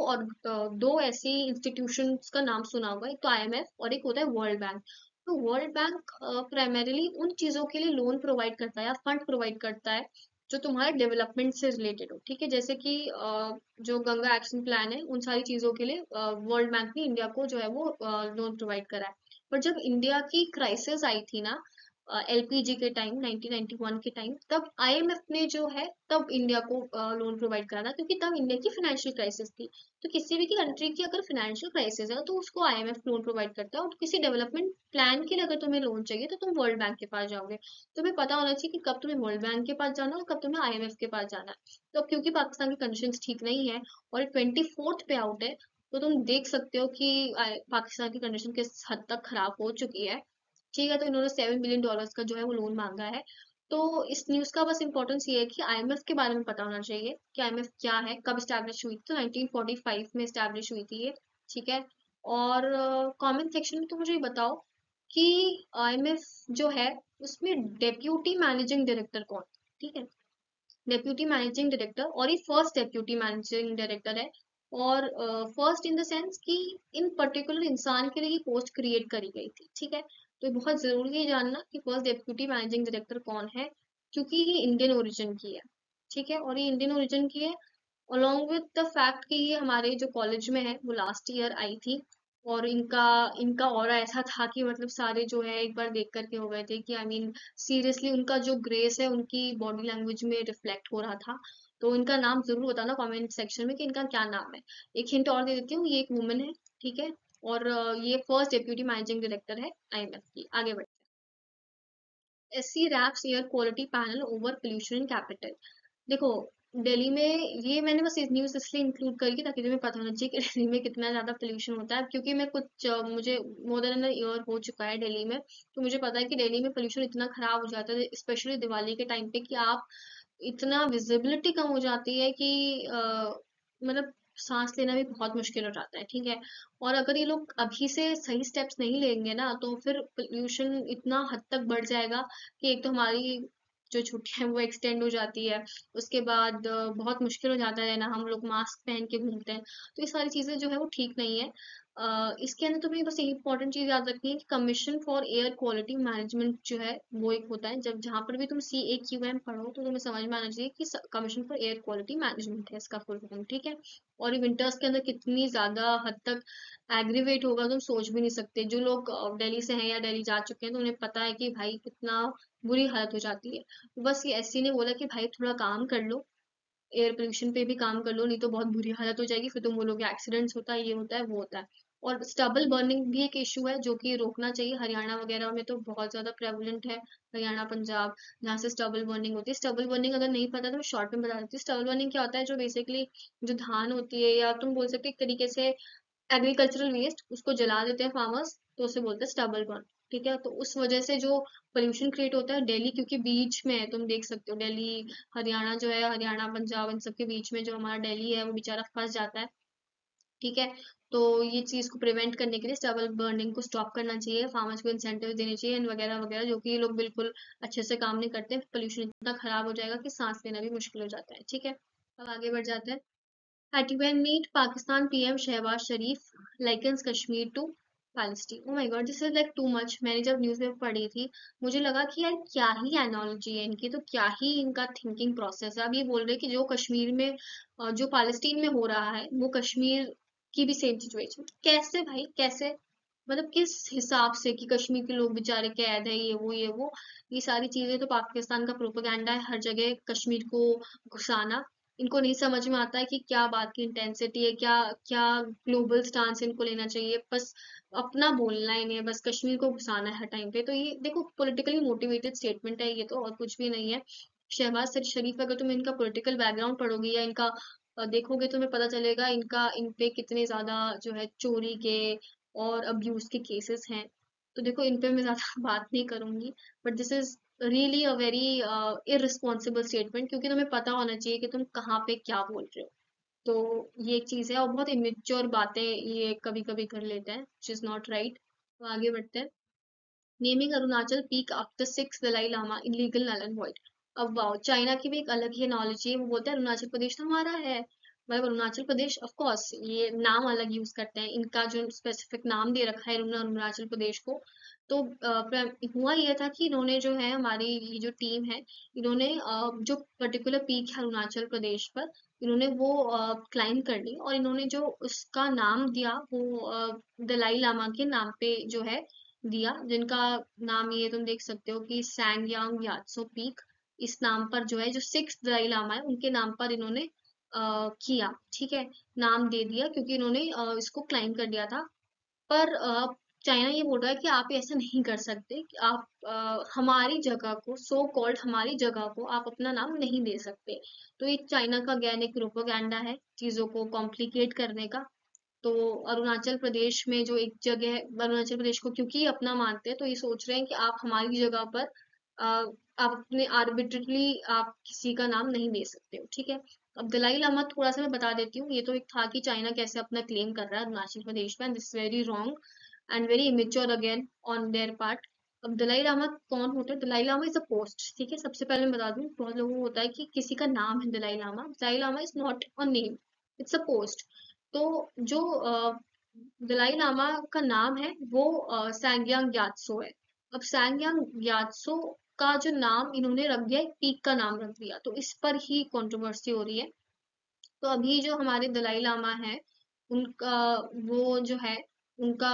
दो ऐसी इंस्टीट्यूशंस का नाम सुना होगा, एक तो आईएमएफ और एक होता है वर्ल्ड बैंक। तो वर्ल्ड बैंक प्राइमरीली उन चीजों के लिए लोन प्रोवाइड करता है या फंड प्रोवाइड करता है जो तुम्हारे डेवलपमेंट से रिलेटेड हो। ठीक है, जैसे कि जो गंगा एक्शन प्लान है उन सारी चीजों के लिए वर्ल्ड बैंक ने इंडिया को जो है वो लोन प्रोवाइड करा है। पर जब इंडिया की क्राइसिस आई थी ना एलपीजी के टाइम 1991 के टाइम, तब आईएमएफ ने जो है तब इंडिया को लोन प्रोवाइड करा था, क्योंकि तब इंडिया की फाइनेंशियल क्राइसिस थी। तो किसी भी की कंट्री की अगर फाइनेंशियल क्राइसिस है तो उसको आईएमएफ लोन प्रोवाइड करता है, और किसी डेवलपमेंट प्लान के लिए अगर तुम्हें लोन चाहिए तो तुम वर्ल्ड बैंक के पास जाओगे। तुम्हें पता होना चाहिए कि कब तुम्हें वर्ल्ड बैंक के पास जाना है और कब तुम्हें आईएमएफ के पास जाना है। तो अब क्योंकि पाकिस्तान की कंडीशन ठीक नहीं है और 24th पे आउट है, तो तुम देख सकते हो कि पाकिस्तान की कंडीशन किस हद तक खराब हो चुकी है। ठीक है, तो इन्होंने $7 बिलियन का जो है वो लोन मांगा है। तो इस न्यूज का बस इंपॉर्टेंस ये है कि आईएमएफ के बारे में पता होना चाहिए कि आईएमएफ क्या है, कब स्टैब्लिश हुई थी। तो 1945 में स्टैब्लिश हुई थी ये। ठीक है। और कमेंट सेक्शन में तो मुझे ये बताओ कि आईएमएफ जो है उसमें डेप्यूटी मैनेजिंग डायरेक्टर कौन। ठीक है, डेप्यूटी मैनेजिंग डायरेक्टर, और ये फर्स्ट डेप्यूटी मैनेजिंग डायरेक्टर है। और फर्स्ट इन द सेंस कि इन पर्टिकुलर इंसान के लिए ये पोस्ट क्रिएट करी गई थी। ठीक है, तो ये बहुत जरूरी है जानना कि फर्स्ट डेप्यूटी मैनेजिंग डायरेक्टर कौन है, क्योंकि ये इंडियन ओरिजिन की है। ठीक है, और ये इंडियन ओरिजिन की है along with द फैक्ट कि ये हमारे जो कॉलेज में है वो लास्ट ईयर आई थी। और इनका इनका ऑरा ऐसा था कि मतलब सारे जो है एक बार देख करके हो गए थे कि आई मीन सीरियसली उनका जो ग्रेस है उनकी बॉडी लैंग्वेज में रिफ्लेक्ट हो रहा था। तो इनका नाम जरूर बताना कमेंट सेक्शन में कि इनका क्या नाम है। एक हिंट और दे देती हूँ, ये एक वुमन है। ठीक है, और ये फर्स्ट डेप्यूटी मैनेजिंग डायरेक्टर है आईएमएफ की। आगे बढ़ते हैं। SC raps air quality panel over pollution in capital. देखो दिल्ली में, ये मैंने बस इस न्यूज़ इसलिए इंक्लूड करी ताकि तुम्हें पता होना चाहिए कि दिल्ली में कितना ज़्यादा पोल्यूशन होता है, क्योंकि मैं मुझे मोर देन एन ईयर हो चुका है दिल्ली में। तो मुझे पता है कि दिल्ली में पोल्यूशन इतना खराब हो जाता है स्पेशली दिवाली के टाइम पे कि आप इतना विजिबिलिटी कम हो जाती है कि मतलब सांस लेना भी बहुत मुश्किल हो जाता है। ठीक है, और अगर ये लोग अभी से सही स्टेप्स नहीं लेंगे ना तो फिर पोल्यूशन इतना हद तक बढ़ जाएगा कि एक तो हमारी जो छुट्टियां हैं वो एक्सटेंड हो जाती है। उसके बाद बहुत मुश्किल हो जाता है ना, हम लोग मास्क पहन के घूमते हैं। तो ये सारी चीजें जो है वो ठीक नहीं है। इसके अंदर तुम्हें बस एक इंपॉर्टेंट चीज याद रखनी है कि commission for air quality management जो है वो एक होता है। जब जहां पर भी तुम CAQM पढ़ो तो तुम्हें समझ में आना चाहिए कि commission for air quality management है इसका फुल फॉर्म। ठीक है, और ये विंटर्स के अंदर कितनी ज्यादा हद तक एग्रीवेट होगा तुम सोच भी नहीं सकते। जो लोग दिल्ली से हैं या दिल्ली जा चुके हैं तो उन्हें पता है कि भाई कितना बुरी हालत हो जाती है। तो बस ये एससी ने बोला कि भाई थोड़ा काम कर लो, एयर पोल्यूशन पे भी काम कर लो, नहीं तो बहुत बुरी हालत हो जाएगी। फिर तुम बोलोगे एक्सीडेंट्स होता है, ये होता है, वो होता है। और स्टबल बर्निंग भी एक इशू है जो कि रोकना चाहिए। हरियाणा वगैरह में तो बहुत ज्यादा प्रेवलेंट है, हरियाणा पंजाब, जहाँ से स्टबल बर्निंग होती है। स्टबल बर्निंग अगर नहीं पता तो मैं शॉर्ट में बता देती हूँ। स्टबल बर्निंग क्या होता है, जो बेसिकली जो धान होती है या तुम बोल सकते हो एक तरीके से एग्रीकल्चरल वेस्ट, उसको जला देते हैं फार्मर्स, तो उसे बोलते हैं स्टबल बर्न। ठीक है, तो उस वजह से जो पोल्यूशन क्रिएट होता है दिल्ली, क्योंकि बीच में है, तुम देख सकते हो दिल्ली हरियाणा जो है, हरियाणा पंजाब इन सब के बीच में जो हमारा दिल्ली है वो बेचारा फंस जाता है। ठीक है, तो ये चीज को प्रिवेंट करने के लिए स्टबल बर्निंग को स्टॉप करना चाहिए, फार्मर्स को इंसेंटिव देने चाहिए एंड वगैरह वगैरह, जो कि ये लोग बिल्कुल अच्छे से काम नहीं करते। पोल्यूशन इतना खराब हो जाएगा कि सांस लेना भी मुश्किल हो जाता है। ठीक है, अब आगे बढ़ जाते हैं। At UN meet, Pakistan PM Shehbaz Sharif likens Kashmir to Palestine. Oh my God, this is like too much. मैंने जब न्यूज़ में पढ़ी थी मुझे लगा कि यार क्या ही एनोलॉजी है इनकी, तो क्या ही इनका थिंकिंग प्रोसेस है। अब ये बोल रहे हैं कि जो कश्मीर में जो पालेस्टीन में हो रहा है वो कश्मीर की भी सेम सिचुएशन। कैसे भाई, कैसे? मतलब किस हिसाब से कि कश्मीर के लोग बेचारे कैद है, ये सारी चीजें तो पाकिस्तान का प्रोपेगेंडा है, हर जगह कश्मीर को घुसाना। इनको नहीं समझ में आता है कि क्या बात की इंटेंसिटी है, क्या क्या ग्लोबल स्टांस इनको लेना चाहिए। बस अपना बोलना ही नहीं है, बस कश्मीर को घुसाना है हर टाइम पे। तो ये देखो पॉलिटिकली मोटिवेटेड स्टेटमेंट है ये तो, और कुछ भी नहीं है। शहबाज शरीफ, अगर तुम इनका पॉलिटिकल बैकग्राउंड पढ़ोगे या इनका देखोगे तो तुम्हें पता चलेगा इनका इन पे कितने ज्यादा जो है चोरी के और अब्यूज के केसेस हैं। तो देखो इन पे मैं ज्यादा बात नहीं करूंगी, but this is really a very irresponsible statement, क्योंकि तुम्हें पता होना चाहिए कि तुम कहाँ पे क्या बोल रहे हो। तो ये एक चीज है, और बहुत इमेच्योर बातें ये कभी कभी कर लेते हैं, विच इज नॉट राइट। तो आगे बढ़ते हैं। Naming Arunachal peak after 6 Dalai Lama illegal null and void. अब वाओ, चाइना की भी एक अलग ही नॉलेज है, वो बोलते हैं अरुणाचल प्रदेश तो हमारा है। मतलब अरुणाचल प्रदेश ऑफ कोर्स ये नाम अलग यूज करते हैं, इनका जो स्पेसिफिक नाम दे रखा है इन्होंने अरुणाचल प्रदेश को। तो हुआ ये था कि इन्होंने जो है हमारी ये जो टीम है, इन्होंने जो पर्टिकुलर पीक है अरुणाचल प्रदेश पर, इन्होंने वो क्लाइम कर ली, और इन्होंने जो उसका नाम दिया वो दलाई लामा के नाम पे जो है दिया, जिनका नाम ये तुम देख सकते हो कि सैंगयांग यात्सो पीक। इस नाम पर जो है जो 6th दलाई लामा है उनके नाम पर इन्होंने किया, ठीक है, नाम दे दिया, क्योंकि इन्होंने इसको क्लाइम कर लिया था। पर चाइना ये बोल रहा है कि आप ऐसा नहीं कर सकते, कि आप हमारी जगह को, सो कॉल्ड हमारी जगह को आप अपना नाम नहीं दे सकते। तो ये चाइना का गैन एक प्रोपोगंडा है चीजों को कॉम्प्लिकेट करने का। तो अरुणाचल प्रदेश में जो एक जगह है, अरुणाचल प्रदेश को क्योंकि अपना मानते हैं, तो ये सोच रहे हैं कि आप हमारी जगह पर आप अपने आर्बिट्रली आप किसी का नाम नहीं दे सकते हो, ठीक है। अब दलाई लामा थोड़ा सा मैं बता देती हूँ, ये तो एक था कि चाइना कैसे अपना क्लेम कर रहा है अरुणाचल प्रदेश में, this very wrong and very immature again on their part. अब दलाई लामा कौन होता है? Dalai Lama is a post, ठीक है। सबसे पहले मैं बता दूं, बहुत लोगों को होता है कि किसी का नाम है Dalai Lama is not a name, it's a post. तो जो दलाई लामा का नाम है वो सैंग्यांग ग्यात्सो है। अब सैंग्यांग ग्यात्सो का जो नाम इन्होंने रख दिया, एक पीक का नाम रख दिया, तो इस पर ही कंट्रोवर्सी हो रही है। तो अभी जो हमारे दलाई लामा है उनका, वो जो है उनका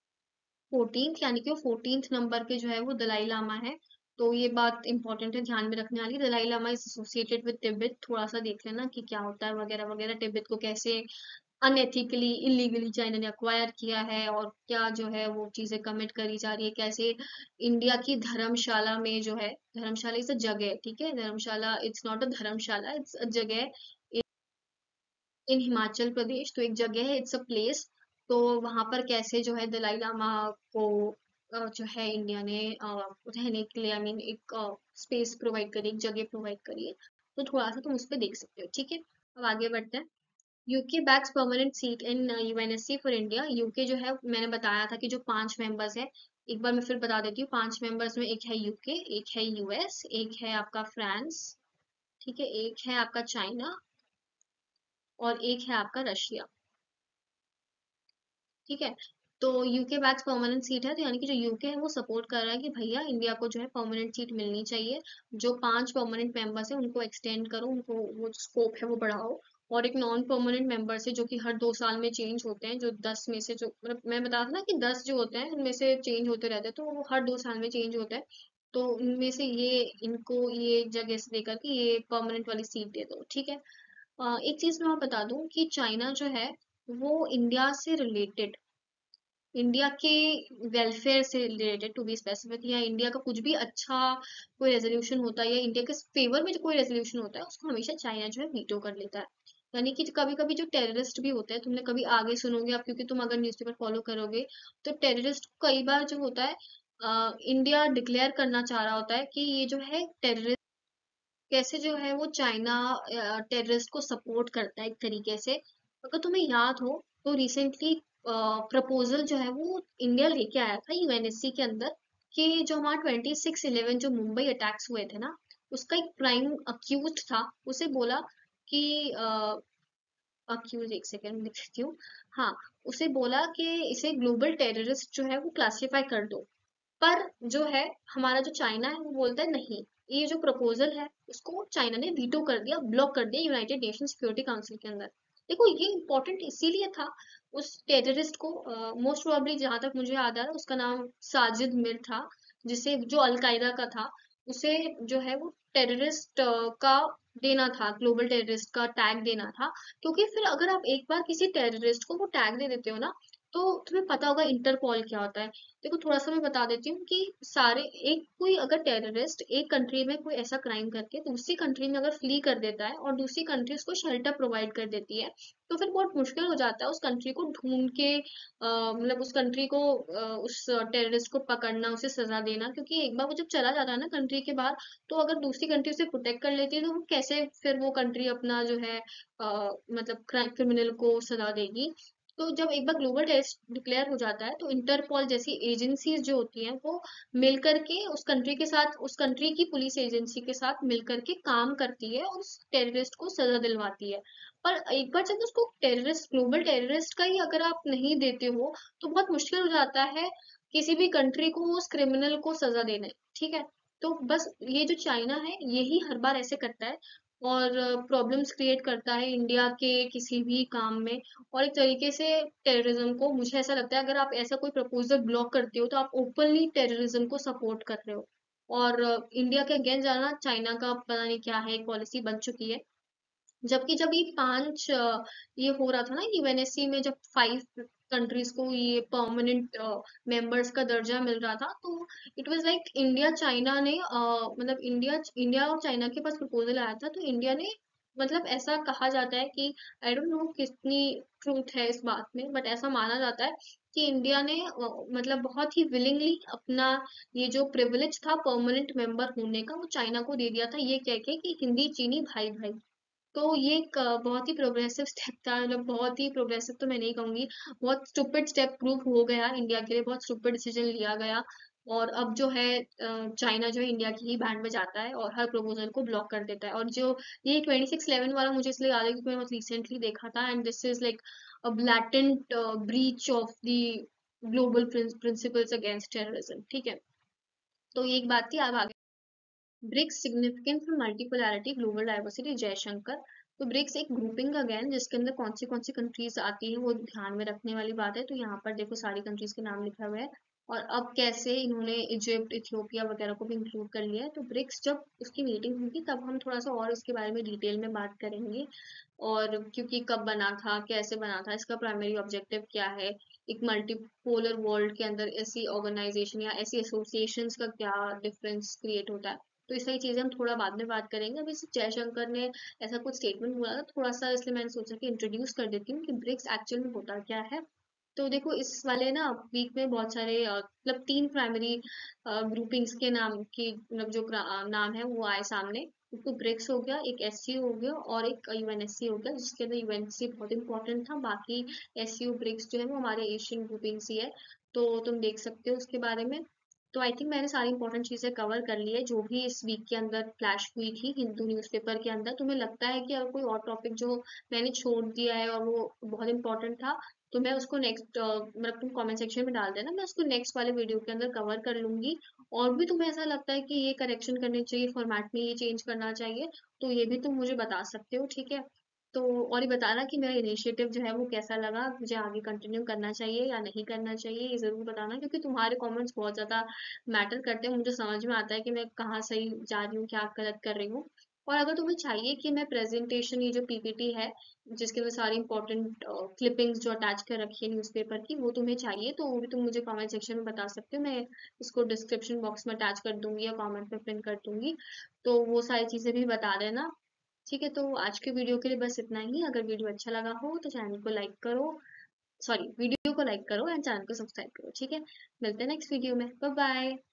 14th, यानी कि वो 14th नंबर के जो है वो दलाई लामा है। तो ये बात इंपॉर्टेंट है, ध्यान में रखने वाली। Dalai Lama is associated with Tibet, थोड़ा सा देख लेना कि क्या होता है वगैरह वगैरह, तिब्बत को कैसे अनएथिकली इलीगली चाइना ने अक्वायर किया है, और क्या जो है वो चीजें कमिट करी जा रही है, कैसे इंडिया की धर्मशाला में जो है, धर्मशाला इज अ जगह, ठीक है, Dharamshala it's not a dharamshala, it's a जगह इन हिमाचल प्रदेश, तो एक जगह है, इट्स अ प्लेस। तो वहां पर कैसे जो है दलाई लामा को जो है इंडिया ने रहने के लिए, आई मीन एक स्पेस प्रोवाइड करी, एक जगह प्रोवाइड करी है। तो थोड़ा सा तुम उस पर देख सकते हो, ठीक है। अब आगे बढ़ते हैं। UK backs permanent seat in UNSC for India. UK जो है, मैंने बताया था कि जो 5 मेंबर्स है, एक बार मैं फिर बता देती हूँ। 5 मेंबर्स में एक है यूके, एक है यूएस, एक है आपका फ्रांस, ठीक है, एक है आपका चाइना, और एक है आपका रशिया, ठीक है। तो यूके बैक्स परमानेंट सीट है, तो यानी कि जो यूके है वो सपोर्ट कर रहा है कि भैया इंडिया को जो है परमानेंट सीट मिलनी चाहिए। जो 5 परमानेंट मेंबर्स है उनको एक्सटेंड करो, उनको वो स्कोप है वो बढ़ाओ। और एक नॉन परमानेंट मेंबर्स है जो कि हर 2 साल में चेंज होते हैं, जो 10 में से, जो मतलब मैं बता था ना कि 10 जो होते हैं उनमें से चेंज होते रहते हैं, तो वो हर 2 साल में चेंज होता है। तो इनमें से ये, इनको ये जगह से देकर के ये परमानेंट वाली सीट दे दो, ठीक है। एक चीज मैं और बता दूं कि चाइना जो है वो इंडिया से रिलेटेड, इंडिया के वेलफेयर से रिलेटेड टू बी स्पेसिफिक, या इंडिया का कुछ भी अच्छा कोई रेजोल्यूशन होता है, या इंडिया के फेवर में जो कोई रेजोल्यूशन होता है, उसको हमेशा चाइना जो है वीटो कर लेता है। यानी कि कभी कभी जो टेररिस्ट भी होते हैं, तुमने कभी आगे सुनोगे आप, क्योंकि तुम अगर न्यूज़पेपर फॉलो करोगे, तो टेररिस्ट कई बार जो होता है इंडिया डिक्लेयर करना चाह रहा होता है कि ये जो है टेररिस्ट, कैसे जो है वो चाइना टेररिस्ट को सपोर्ट करता है एक तरीके से। अगर तुम्हें याद हो तो रिसेंटली प्रपोजल जो है वो इंडिया लेके आया था यूएनएससी के अंदर, कि जो हमारा 26/11 जो मुंबई अटैक्स हुए थे ना, उसका एक प्राइम अक्यूज था, उसे बोला कि अक्यूज, एक सेकेंड लिखती हूँ, हाँ, उसे बोला कि इसे ग्लोबल टेररिस्ट जो है वो क्लासिफाई कर दो। पर जो है हमारा जो चाइना है वो बोलता है नहीं, ये जो प्रपोजल है उसको चाइना ने वीटो कर दिया, ब्लॉक कर दिया यूनाइटेड नेशन सिक्योरिटी काउंसिल के अंदर। देखो ये इम्पोर्टेंट इसीलिए था, उस टेररिस्ट को मोस्ट प्रोबेबली, जहां तक मुझे याद आ रहा है, उसका नाम साजिद मिर था, जिसे जो अलकायदा का था, उसे जो है वो टेररिस्ट का देना था, ग्लोबल टेररिस्ट का टैग देना था। क्योंकि फिर अगर आप एक बार किसी टेररिस्ट को वो टैग दे देते हो ना, तो तुम्हें पता होगा इंटरपोल क्या होता है। देखो थोड़ा सा मैं बता देती हूँ कि सारे, एक कोई अगर टेररिस्ट एक कंट्री में कोई ऐसा क्राइम करके दूसरी कंट्री में अगर फ्ली कर देता है, और दूसरी कंट्री उसको शेल्टर प्रोवाइड कर देती है, तो फिर बहुत मुश्किल हो जाता है उस कंट्री को ढूंढ के मतलब उस कंट्री को उस टेररिस्ट को पकड़ना, उसे सजा देना। क्योंकि एक बार वो जब चला जाता है ना कंट्री के बाहर, तो अगर दूसरी कंट्री उसे प्रोटेक्ट कर लेती है, तो वो कैसे फिर वो कंट्री अपना जो है मतलब क्रिमिनल को सजा देगी। तो जब एक बार ग्लोबल टेररिस्ट डिक्लेयर हो जाता है तो इंटरपोल जैसी एजेंसीज जो होती हैं वो मिलकर के उस कंट्री के साथ, उस कंट्री की पुलिस एजेंसी के साथ मिलकर के काम करती है और उस टेररिस्ट को सजा दिलवाती है। पर एक बार जब उसको टेररिस्ट, ग्लोबल टेररिस्ट का ही अगर आप नहीं देते हो तो बहुत मुश्किल हो जाता है किसी भी कंट्री को उस क्रिमिनल को सजा देने। ठीक है, तो बस ये जो चाइना है यही हर बार ऐसे करता है और प्रॉब्लम्स क्रिएट करता है इंडिया के किसी भी काम में। और एक तरीके से टेररिज्म को, मुझे ऐसा लगता है, अगर आप ऐसा कोई प्रपोजल ब्लॉक करते हो तो आप ओपनली टेररिज्म को सपोर्ट कर रहे हो। और इंडिया के अगेंस्ट जाना चाइना का पता नहीं क्या है, एक पॉलिसी बन चुकी है। जबकि जब ये पांच ये हो रहा था ना यूएनएससी में, जब 5 कंट्रीज को ये परमानेंट मेंबर्स का दर्जा मिल रहा था, तो it was like India China ने मतलब इंडिया इंडिया और चाइना के पास प्रपोजल आया था तो इंडिया ने, मतलब ऐसा कहा जाता है कि आई डोंट नो कितनी ट्रूथ है इस बात में, बट ऐसा माना जाता है कि इंडिया ने मतलब बहुत ही विलिंगली अपना ये जो प्रिविलेज था परमानेंट मेंबर होने का वो चाइना को दे दिया था, ये कह के कि हिंदी चीनी भाई भाई। तो ये एक बहुत ही प्रोग्रेसिव स्टेप था, मतलब बहुत ही प्रोग्रेसिव तो मैं नहीं कहूंगी, बहुत स्टूपिड स्टेप प्रूव हो गया इंडिया के लिए, बहुत स्टूपिड डिसीजन लिया गया। और अब जो है चाइना जो है इंडिया की ही बैंड में जाता है और हर प्रपोजल को ब्लॉक कर देता है। और जो ये 2611 वाला मुझे इसलिए याद है क्योंकि मैंने बहुत रिसेंटली देखा था, and this is like a blatant breach of the global principles against terrorism. ठीक है, तो ये एक बात थी। अब आगे, BRICS significance for multipolarity global diversity, Jaishankar. तो ब्रिक्स एक ग्रुपिंग अगेन जिसके अंदर कौन सी कंट्रीज आती हैं वो ध्यान में रखने वाली बात है। तो यहाँ पर देखो सारी कंट्रीज के नाम लिखा हुआ है और अब कैसे इन्होंने इजिप्ट, इथियोपिया वगैरह को भी इंक्लूड कर लिया है। तो ब्रिक्स जब उसकी मीटिंग होगी तब हम थोड़ा सा और इसके बारे में डिटेल में बात करेंगे, और क्योंकि कब बना था, कैसे बना था, इसका प्राइमरी ऑब्जेक्टिव क्या है, एक मल्टीपोलर वर्ल्ड के अंदर ऐसी ऑर्गेनाइजेशन या ऐसी एसोसिएशंस का क्या डिफरेंस क्रिएट होता है। तो इस सारी चीजें हम थोड़ा बाद में बात करेंगे। अभी सिर्फ जयशंकर ने ऐसा कुछ स्टेटमेंट बोला था थोड़ा सा, इसलिए मैंने सोचा कि इंट्रोड्यूस कर देती हूँ कि ब्रिक्स एक्चुअल में होता क्या है। तो देखो इस वाले ना वीक में बहुत सारे मतलब 3 प्राइमरी ग्रुपिंग्स के नाम की, मतलब जो नाम है वो आए सामने। एक तो ब्रिक्स हो गया, एक एससीओ हो गया और एक यूएनएससी हो गया, जिसके अंदर यूएनएससी बहुत इंपॉर्टेंट था, बाकी एससीओ ब्रिक्स जो है वो हमारे एशियन ग्रुपिंग्स ही है। तो तुम देख सकते हो उसके बारे में। तो आई थिंक मैंने सारी इंपॉर्टेंट चीजें कवर कर ली है जो भी इस वीक के अंदर फ्लैश हुई थी हिंदू न्यूज़पेपर के अंदर। तुम्हें लगता है कि अगर कोई और टॉपिक जो मैंने छोड़ दिया है और वो बहुत इंपॉर्टेंट था तो मैं उसको नेक्स्ट, मतलब तुम कमेंट सेक्शन में डाल देना, मैं उसको नेक्स्ट वाले वीडियो के अंदर कवर कर लूंगी। और भी तुम्हें ऐसा लगता है कि ये करेक्शन करने चाहिए, फॉर्मेट में ये चेंज करना चाहिए, तो ये भी तुम मुझे बता सकते हो। ठीक है, तो और ये बताना कि मेरा इनिशिएटिव जो है वो कैसा लगा, मुझे आगे कंटिन्यू करना चाहिए या नहीं करना चाहिए, ये जरूर बताना, क्योंकि तुम्हारे कमेंट्स बहुत ज्यादा मैटर करते हैं। मुझे समझ में आता है कि मैं कहाँ सही जा रही हूँ, क्या गलत कर रही हूँ। और अगर तुम्हें चाहिए कि मैं प्रेजेंटेशन, ये जो पीपीटी है जिसके अंदर सारी इंपॉर्टेंट क्लिपिंग्स जो अटैच कर रखी है न्यूज़पेपर की, वो तुम्हें चाहिए तो वो भी तुम मुझे कमेंट सेक्शन में बता सकते हो। मैं इसको डिस्क्रिप्शन बॉक्स में अटैच कर दूंगी या कमेंट में पिन कर दूंगी, तो वो सारी चीजें भी बता देना। ठीक है, तो आज के वीडियो के लिए बस इतना ही। अगर वीडियो अच्छा लगा हो तो चैनल को लाइक करो, सॉरी वीडियो को लाइक करो एंड चैनल को सब्सक्राइब करो। ठीक है, मिलते हैं नेक्स्ट वीडियो में। Bye bye.